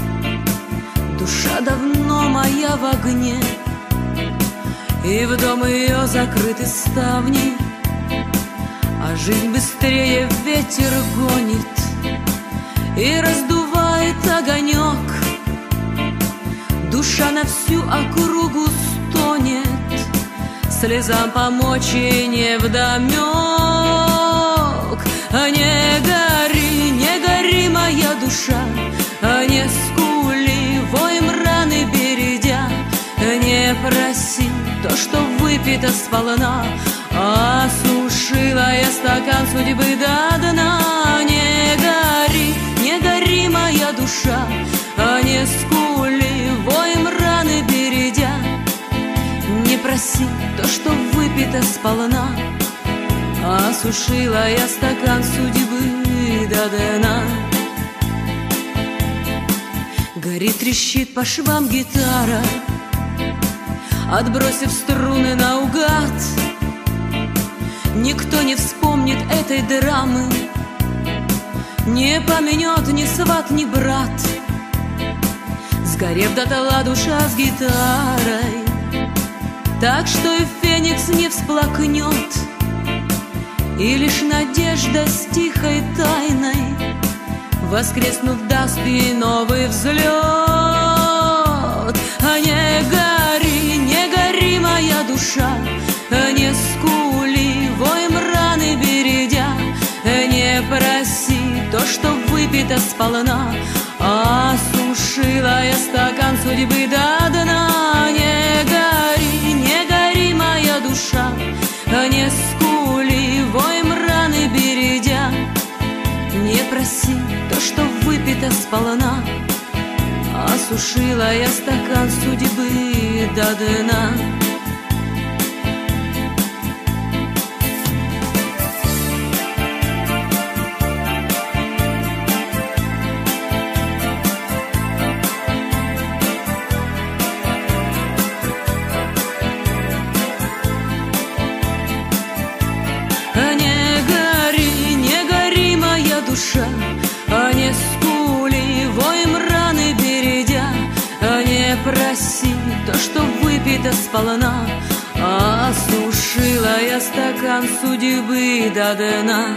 Душа давно моя в огне, и в дом ее закрыты ставни, а жизнь быстрее ветер гонит и раздувает огонек. Душа на всю округу стонет, слезам помочь и невдомек. Не гори, моя душа, не скули, воем раны бередя, не проси то, что выпито сполна, осушила я стакан судьбы до дна. Не гори, моя душа, не скули, воем раны бередя, не проси то, что выпито сполна, осушила я стакан судьбы до дна. Горит, трещит по швам гитара, отбросив струны наугад. Никто не вспомнит этой драмы, не поменет ни сват, ни брат. Сгорев дотла душа с гитарой, так что и феникс не всплакнет, и лишь надежда с тихой тайной, воскреснув, даст ей новый взлет. Не гори, моя душа, не скули, воем раны бередя, не проси то, что выпито сполна, осушила я стакан судьбы до дна. Не гори, моя душа, не скули, воем раны бередя, не проси то, что выпито сполна, осушила я стакан судьбы до дна. Не скули, воем раны бередя, не проси то, что выпито сполна, осушила я стакан судьбы до дна.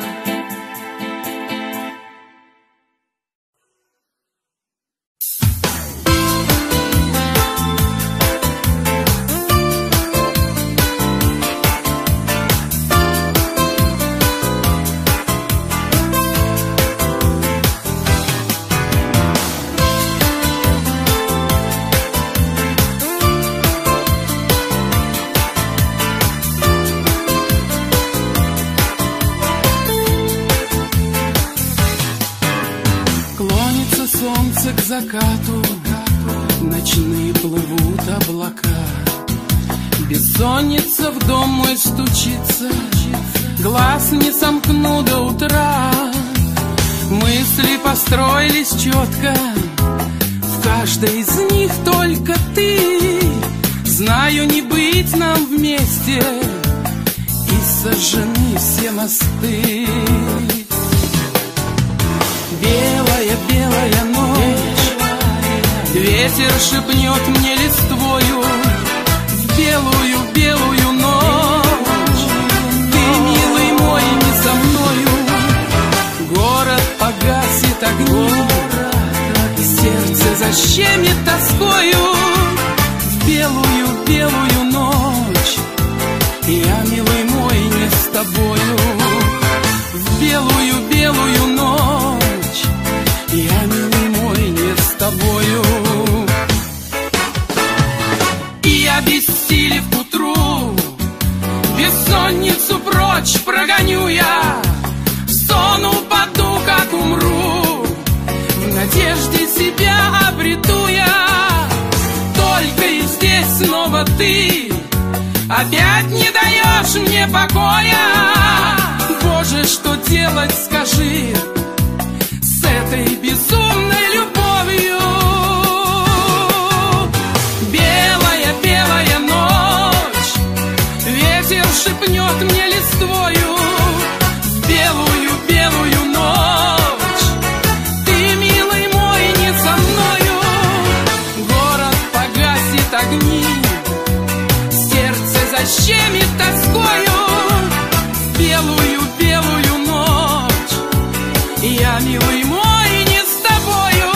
К закату ночные плывут облака, бессонница в дом мой стучится, глаз не сомкну до утра. Мысли построились четко, в каждой из них только ты. Знаю, не быть нам вместе, и сожжены все мосты. Белая, белая ночь, ветер шепнет мне листвою. В белую, белую ночь ты, милый мой, не со мною. Город погасит огни, сердце защемит тоскою. В белую, белую ночь я, милый мой, не с тобой. тобою. В белую-белую ночь я, милый мой, не с тобою. И обессилев к утру, бессонницу прочь прогоню я, в сон упаду, как умру, в надежде себя обрету я. Только и здесь снова ты опять не даешь мне покоя. Боже, что делать, скажи, с этой безумной любовью? Белая-белая ночь, ветер шепнет мне листвою. В белую-белую ночь ты, милый мой, не со мною. Город погасит огни, сердце защемит тоскою. В белую-белую ночь я, милый мой, не с тобою.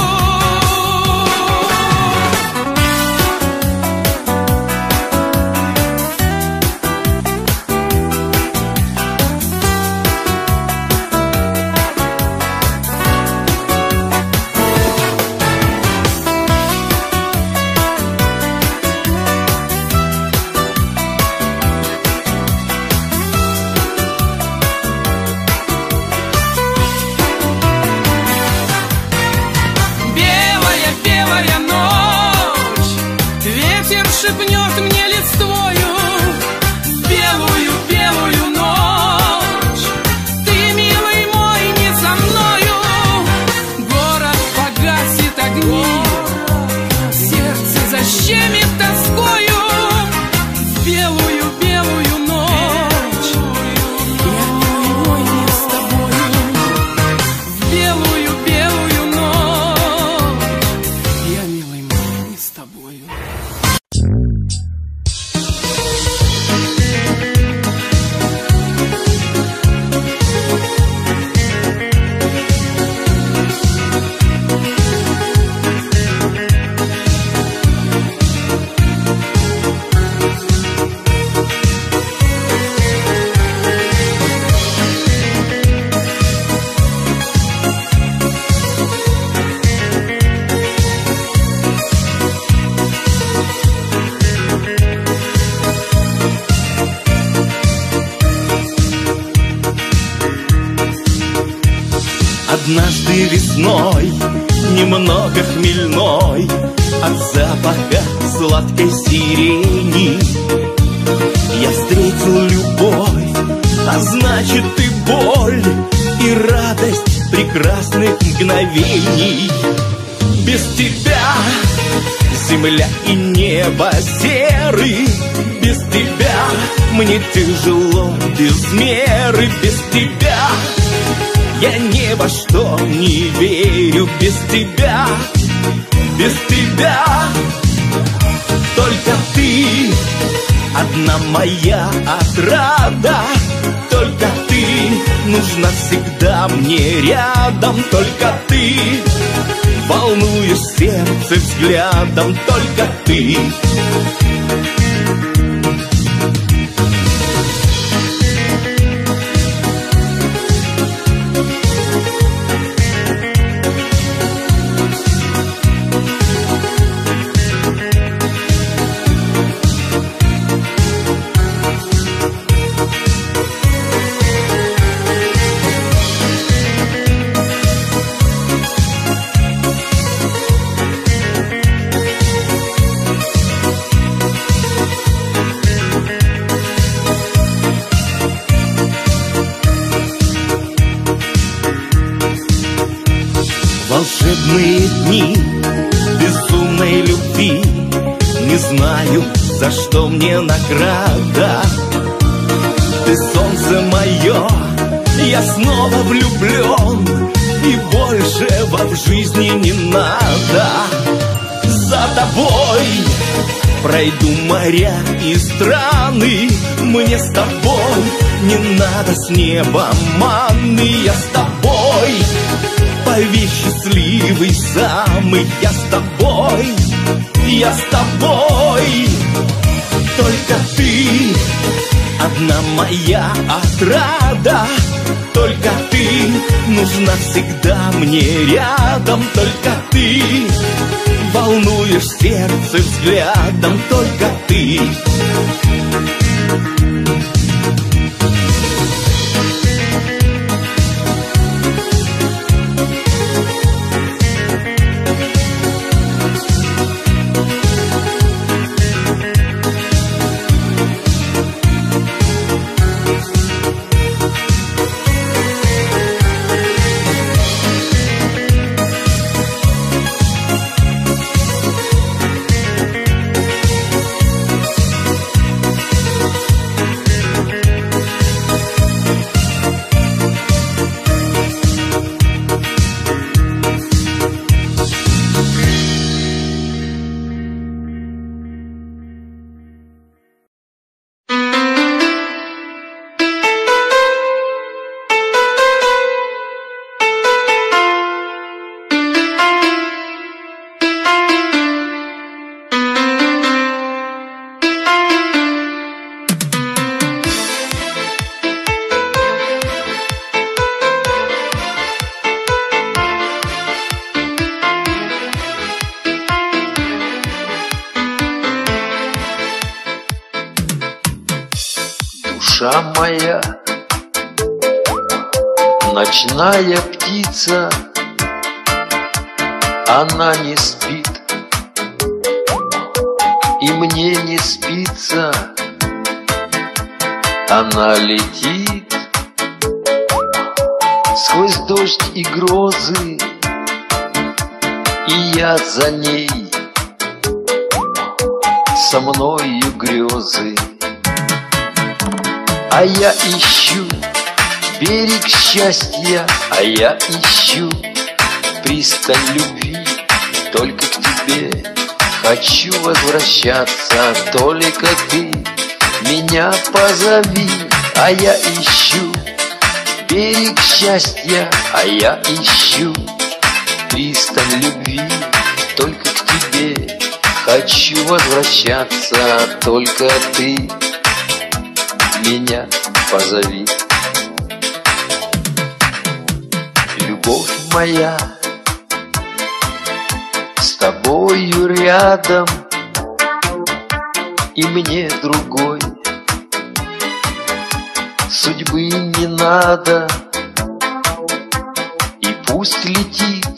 Шепнет мне листвою. В белую-белую ночь ты, милый мой, не со мною. Город погасит огни, сердце защемит тоскою. В белую-белую ночь я, милый мой, не с тобою. В белую-белую ночь я, милый мой, не с тобою. Однажды весной, немного хмельной, от запаха сладкой сирени, я встретил любовь, а значит и боль, и радость прекрасных мгновений. Без тебя земля и небо серы, без тебя мне тяжело без меры, без тебя я ни во что не верю. Без тебя, без тебя, только ты одна моя отрада. Только ты нужна всегда мне рядом. Только ты волнуешь сердце взглядом. Только ты. Волшебные дни безумной любви, не знаю, за что мне награда. Ты солнце мое, я снова влюблен, и большего в жизни не надо. За тобой пройду моря и страны, мне с тобой не надо с неба манны. Я с тобой повесь счастливый самый, я с тобой, я с тобой. только ты, одна моя отрада. Только ты нужна всегда мне рядом. Только ты волнуешь сердце взглядом. Только ты. Душа моя, ночная птица, она не спит, и мне не спится. Она летит сквозь дождь и грозы, и я за ней, со мною грезы. А я ищу берег счастья, а я ищу пристань любви. Только к тебе хочу возвращаться, только ты меня позови. А я ищу берег счастья, а я ищу пристань любви. Только к тебе хочу возвращаться, только ты меня позови. Любовь моя, с тобою рядом, и мне другой судьбы не надо. И пусть летит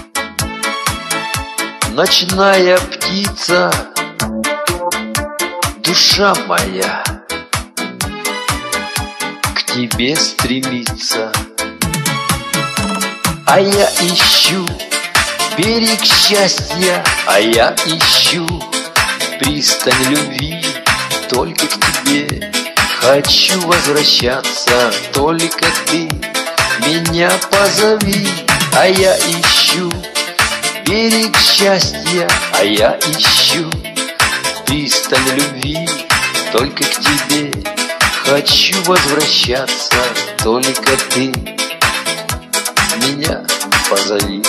ночная птица, душа моя к тебе стремится. А я ищу берег счастья, а я ищу пристань любви. Только к тебе хочу возвращаться, только ты меня позови. А я ищу берег счастья, а я ищу пристань любви. Только к тебе хочу возвращаться, только ты меня позови.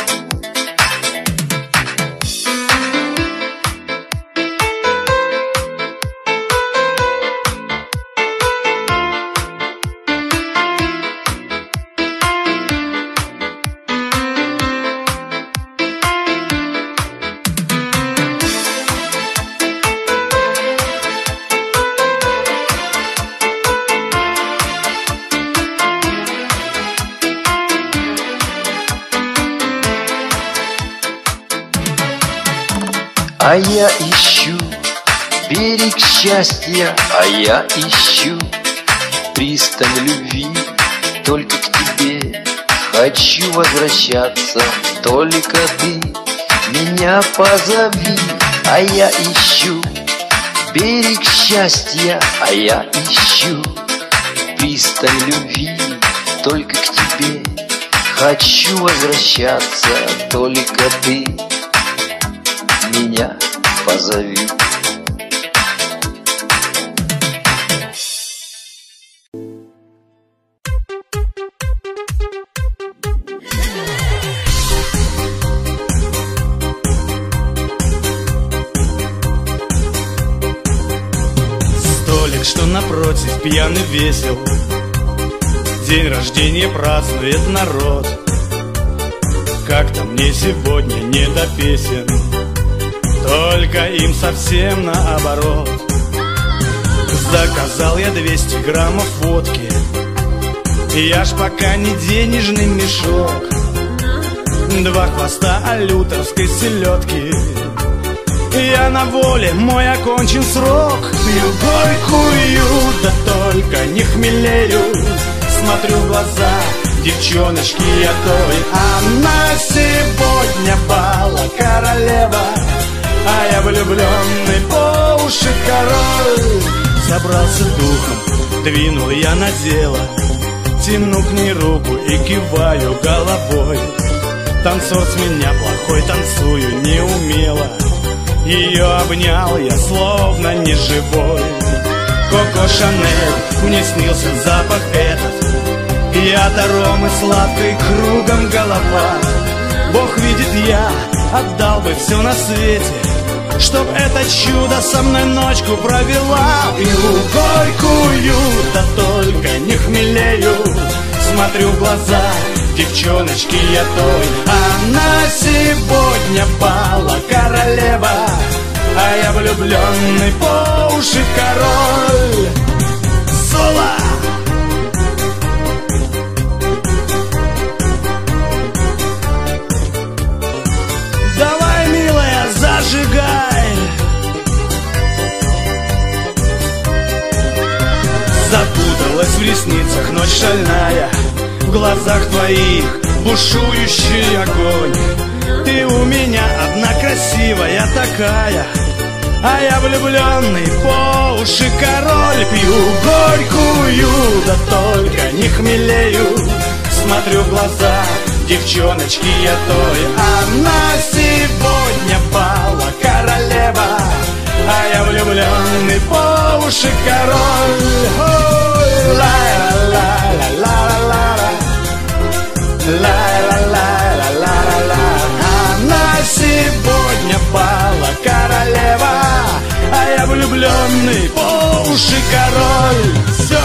А я ищу берег счастья, а я ищу пристань любви. Только к тебе хочу возвращаться, только ты меня позови. А я ищу берег счастья, а я ищу пристань любви. Только к тебе хочу возвращаться, только ты меня позови. напротив пьяный весел. День рождения празднует народ. Как-то мне сегодня не до песен, только им совсем наоборот. Заказал я 200 граммов водки, я ж пока не денежный мешок. 2 хвоста алюторской селедки, я на воле, мой окончен срок. Пью горькую, да только не хмелею. Смотрю в глаза девчоночки я той. Она сегодня бала королева, а я влюбленный по уши король. Собрался духом, двинул я на дело, тяну к ней руку и киваю головой. Танцор с меня плохой, танцую неумело. Ее обнял я, словно неживой. Коко Шанель, мне снился запах этот, и от аромы сладкой кругом голова. Бог видит, я отдал бы все на свете, чтоб это чудо со мной ночку провела. Пью горькую, да только не хмелею. Смотрю в глаза девчоночки я той. Она сегодня бала королева, а я влюбленный по уши король. Соло! Давай, милая, зажигай. Запуталась в ресницах ночь шальная, в глазах твоих бушующий огонь. Ты у меня одна красивая такая, а я влюбленный по уши король. Пью горькую, да только не хмелею. Смотрю в глаза девчоночки я той. Она сегодня бала королева, а я влюбленный по уши король. Ла-ла-ла-ла-ла-ла-ла, ла-ла-ла-ла-ла-ла. Она сегодня бала королева, а я влюбленный по уши король. Все.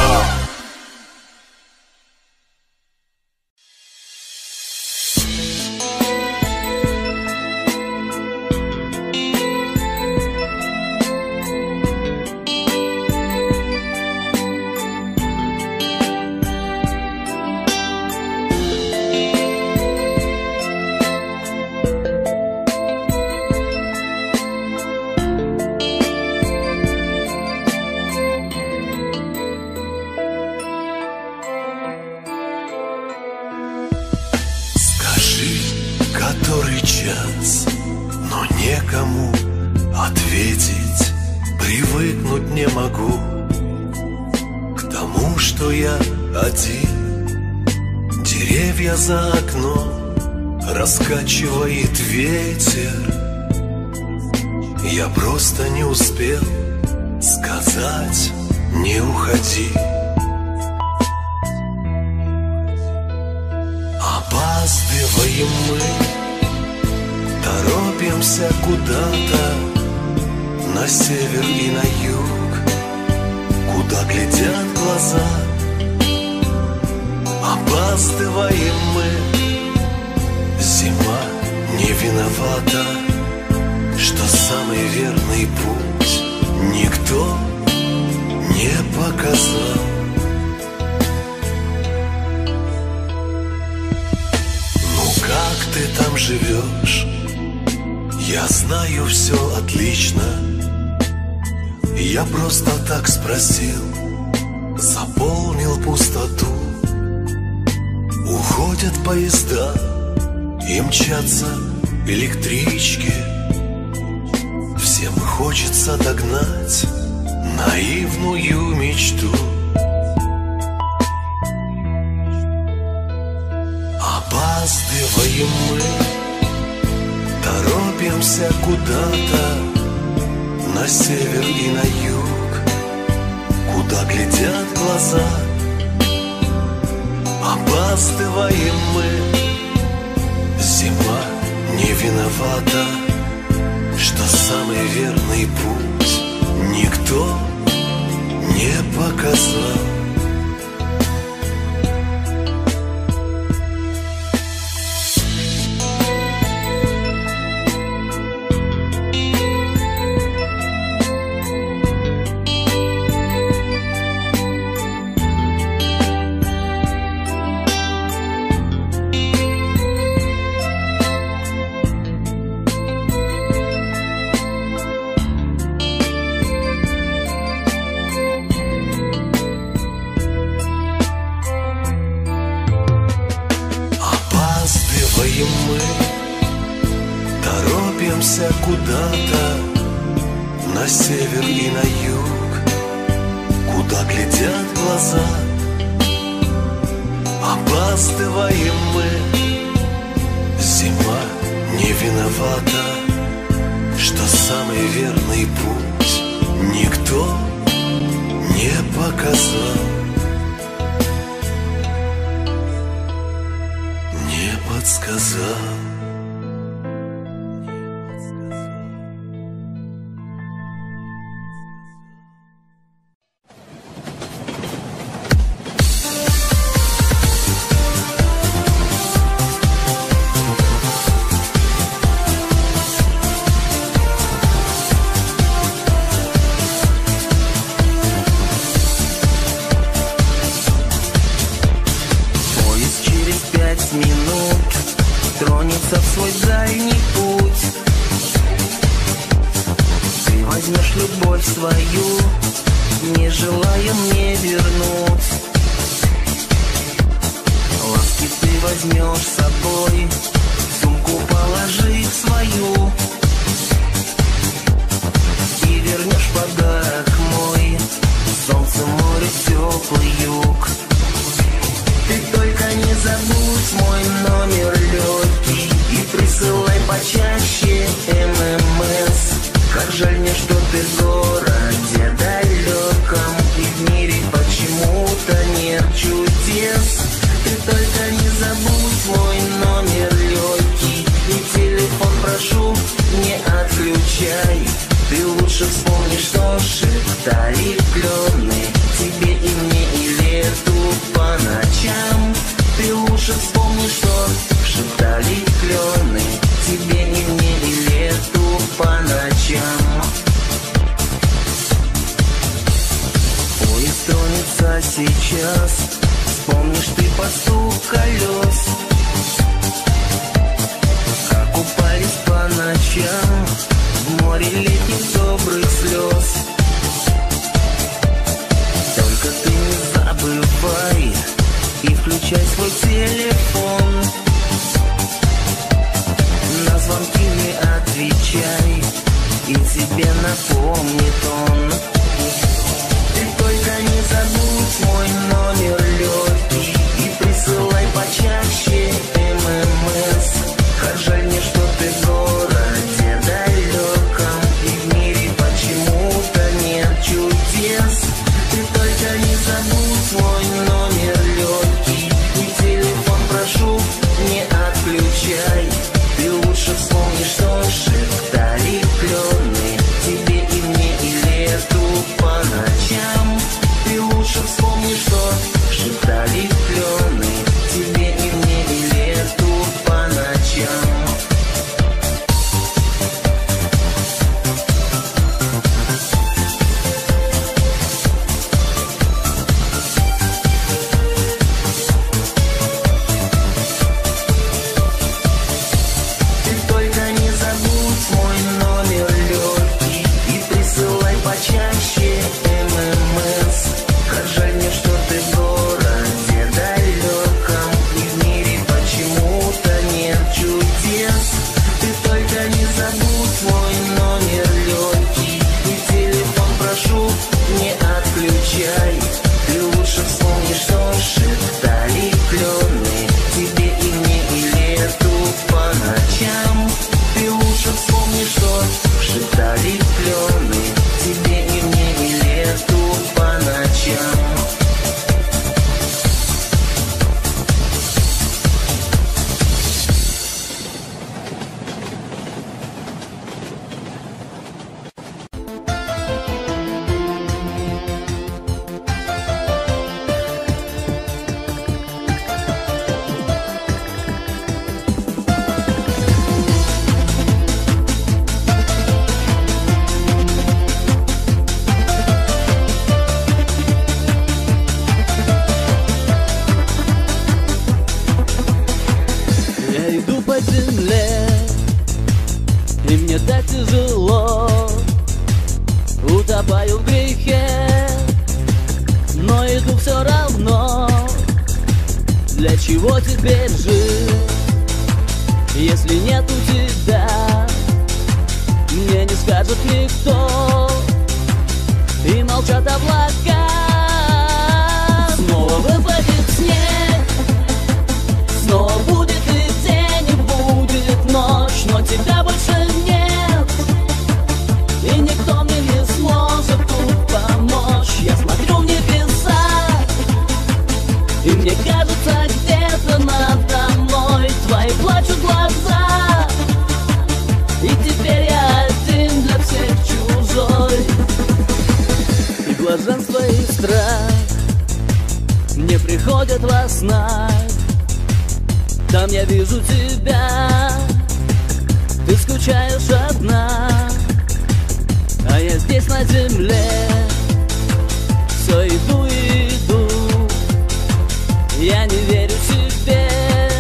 Раскачивает ветер. Я просто не успел сказать: не уходи. Опаздываем мы, торопимся куда-то на север и на юг, куда глядят глаза. Опаздываем мы, зима не виновата, что самый верный путь никто не показал. Ну как ты там живешь? Я знаю все отлично. Я просто так спросил, заполнил пустоту. Уходят поезда и мчатся электрички. Всем хочется догнать наивную мечту. Опаздываем мы, торопимся куда-то на север и на юг, куда глядят глаза. Опаздываем мы, зима не виновата, что самый верный путь никто не показал. Мы торопимся куда-то на север и на юг, куда глядят глаза. Опаздываем мы, зима не виновата, что самый верный путь никто не показал. Подсказал. Поезд через 5 минут тронется в свой дальний путь. Ты возьмешь любовь свою, не желая мне вернуть. Ласки ты возьмешь с собой, в сумку положив свою, и вернешь подарок мой, солнце, море, теплый юг. Ты только не забудь мой номер легкий и присылай почаще ММС. Как жаль мне, что ты в городе далеком, и в мире почему-то нет чудес. Ты только не забудь мой номер легкий, и телефон прошу не отключай. Ты лучше вспомни, что шептали клены тебе и мне и лету по ночам. Ты лучше вспомни, что шептали клены тебе и мне и лету по ночам. Поезд тронется сейчас, вспомнишь ты по стук колес, как купались по ночам в море летних добрых слез. Только ты не забывай и включай свой телефон, на звонки не отвечай, и тебе напомнит он. Ты только не забудь мой номер легкий и присылай почаще ММС. Как жаль мне, что ты в городе далеком, и в мире почему-то нет чудес. Ты только не забудь мой номер легкий, и телефон прошу не отключай. Ты лучше вспомни, что шептали клены тебе и мне и лету по ночам. Ты лучше вспомни, что чего теперь жить, если нету тебя? Мне не скажет никто, и молчат облака. Снова выпадет снег, снова будет и день, и будет ночь, но тебя больше нет, и никто мне не сможет тут помочь. Я смотрю в небеса, и мне кажется, где-то надо мной твои плачут глаза, и теперь я один для всех чужой. И блаженство и страх не приходят во снах. Там я вижу тебя, ты скучаешь одна, а я здесь на земле все иду и иду. Я не верю себе,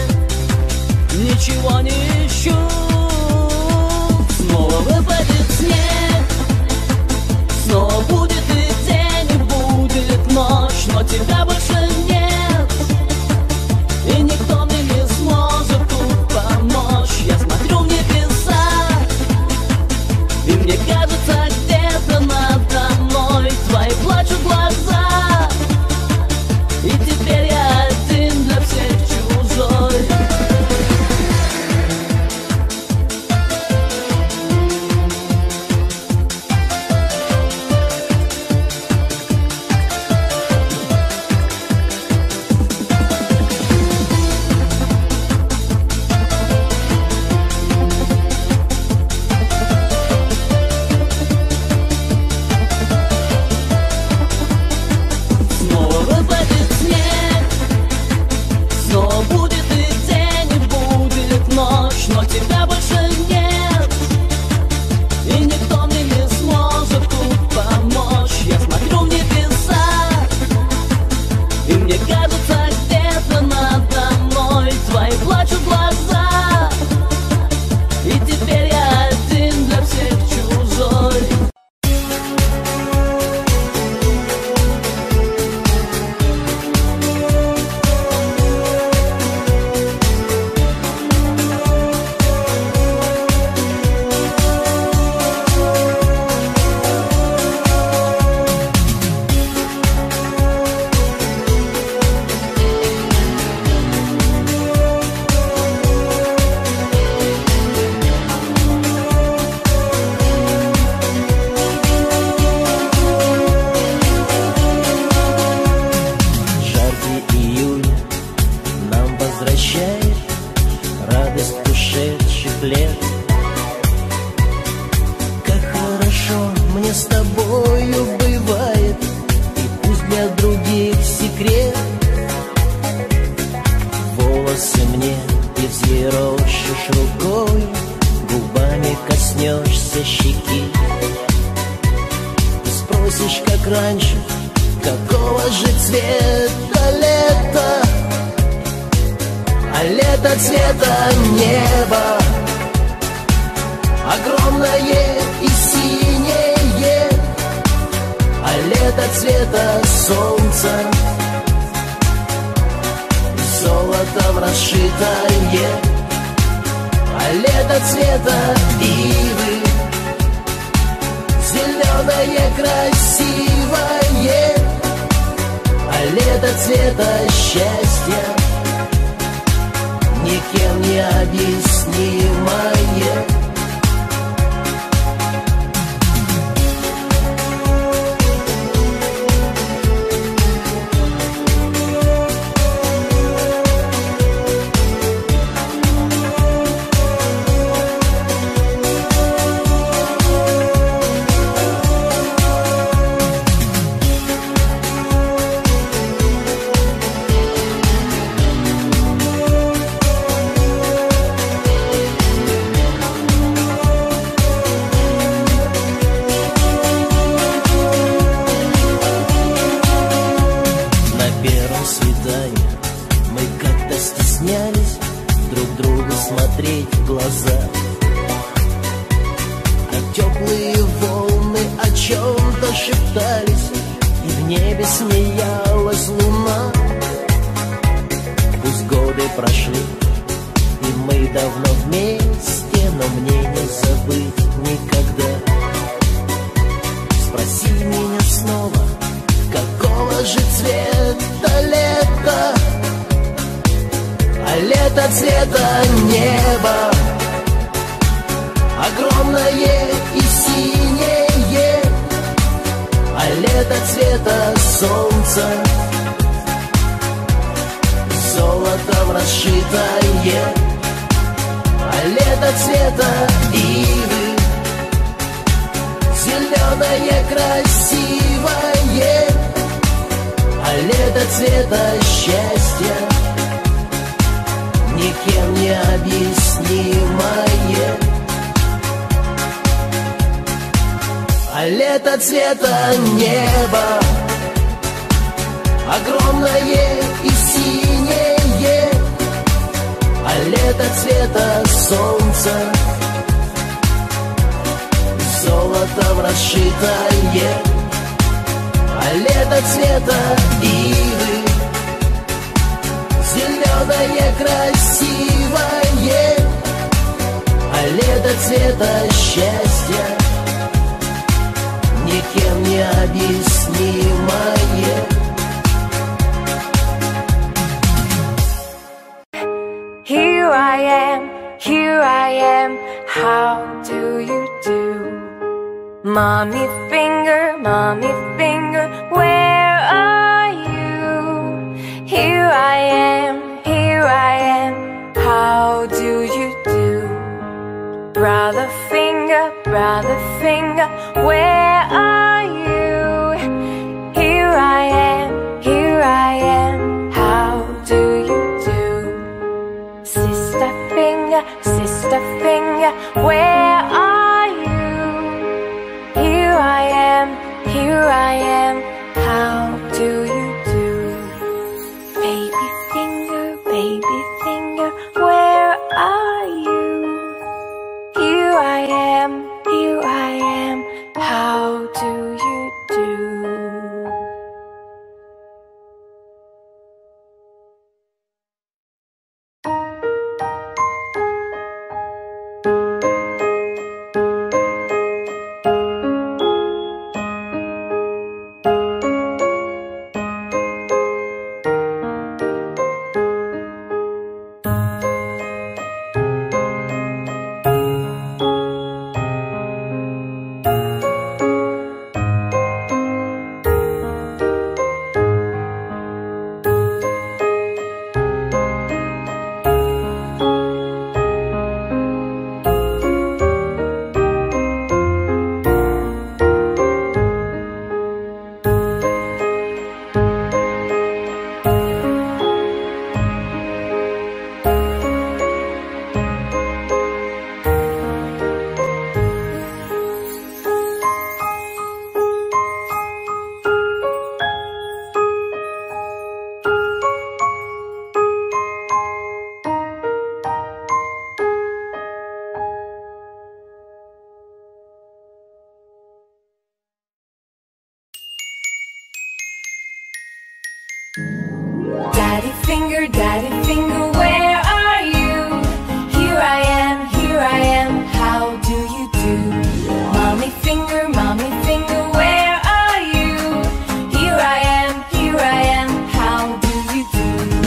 ничего не ищу. Снова выпадет снег, снова будет и день, и будет ночь, но тебя больше нет, и никто мне не сможет тут помочь. Я смотрю в небеса, и мне кажется, где-то надо мной твои плачут глаза, и теперь я один для всех чужой. небе смеялась луна. Пусть голос прошли, и мы давно вместе, но мне не забыть никогда. Спроси меня снова, какого же цвета лето? А лето цвета неба, огромное и синее, а лето цвета солнца, золотом расшитое, а лето цвета ивы, зеленое красивое, а лето цвета счастья, никем не объяснимое. А лето цвета неба, огромное и синее, а лето цвета солнца, золотом расшитое, а лето цвета ивы, зеленое красивое, а лето цвета счастья, никем не объяснимое. Here I am, how do you do? Mommy finger, where are you? Here I am, how do you do? Brother finger, where are you? Here I am, how do you do? Sister finger, where are you? Here I am, how do you do? Baby finger, where are you? Here I am, how do you do? Daddy finger, where are you? Here I am, how do you do? Mommy finger, where are you? Here I am, how do you do?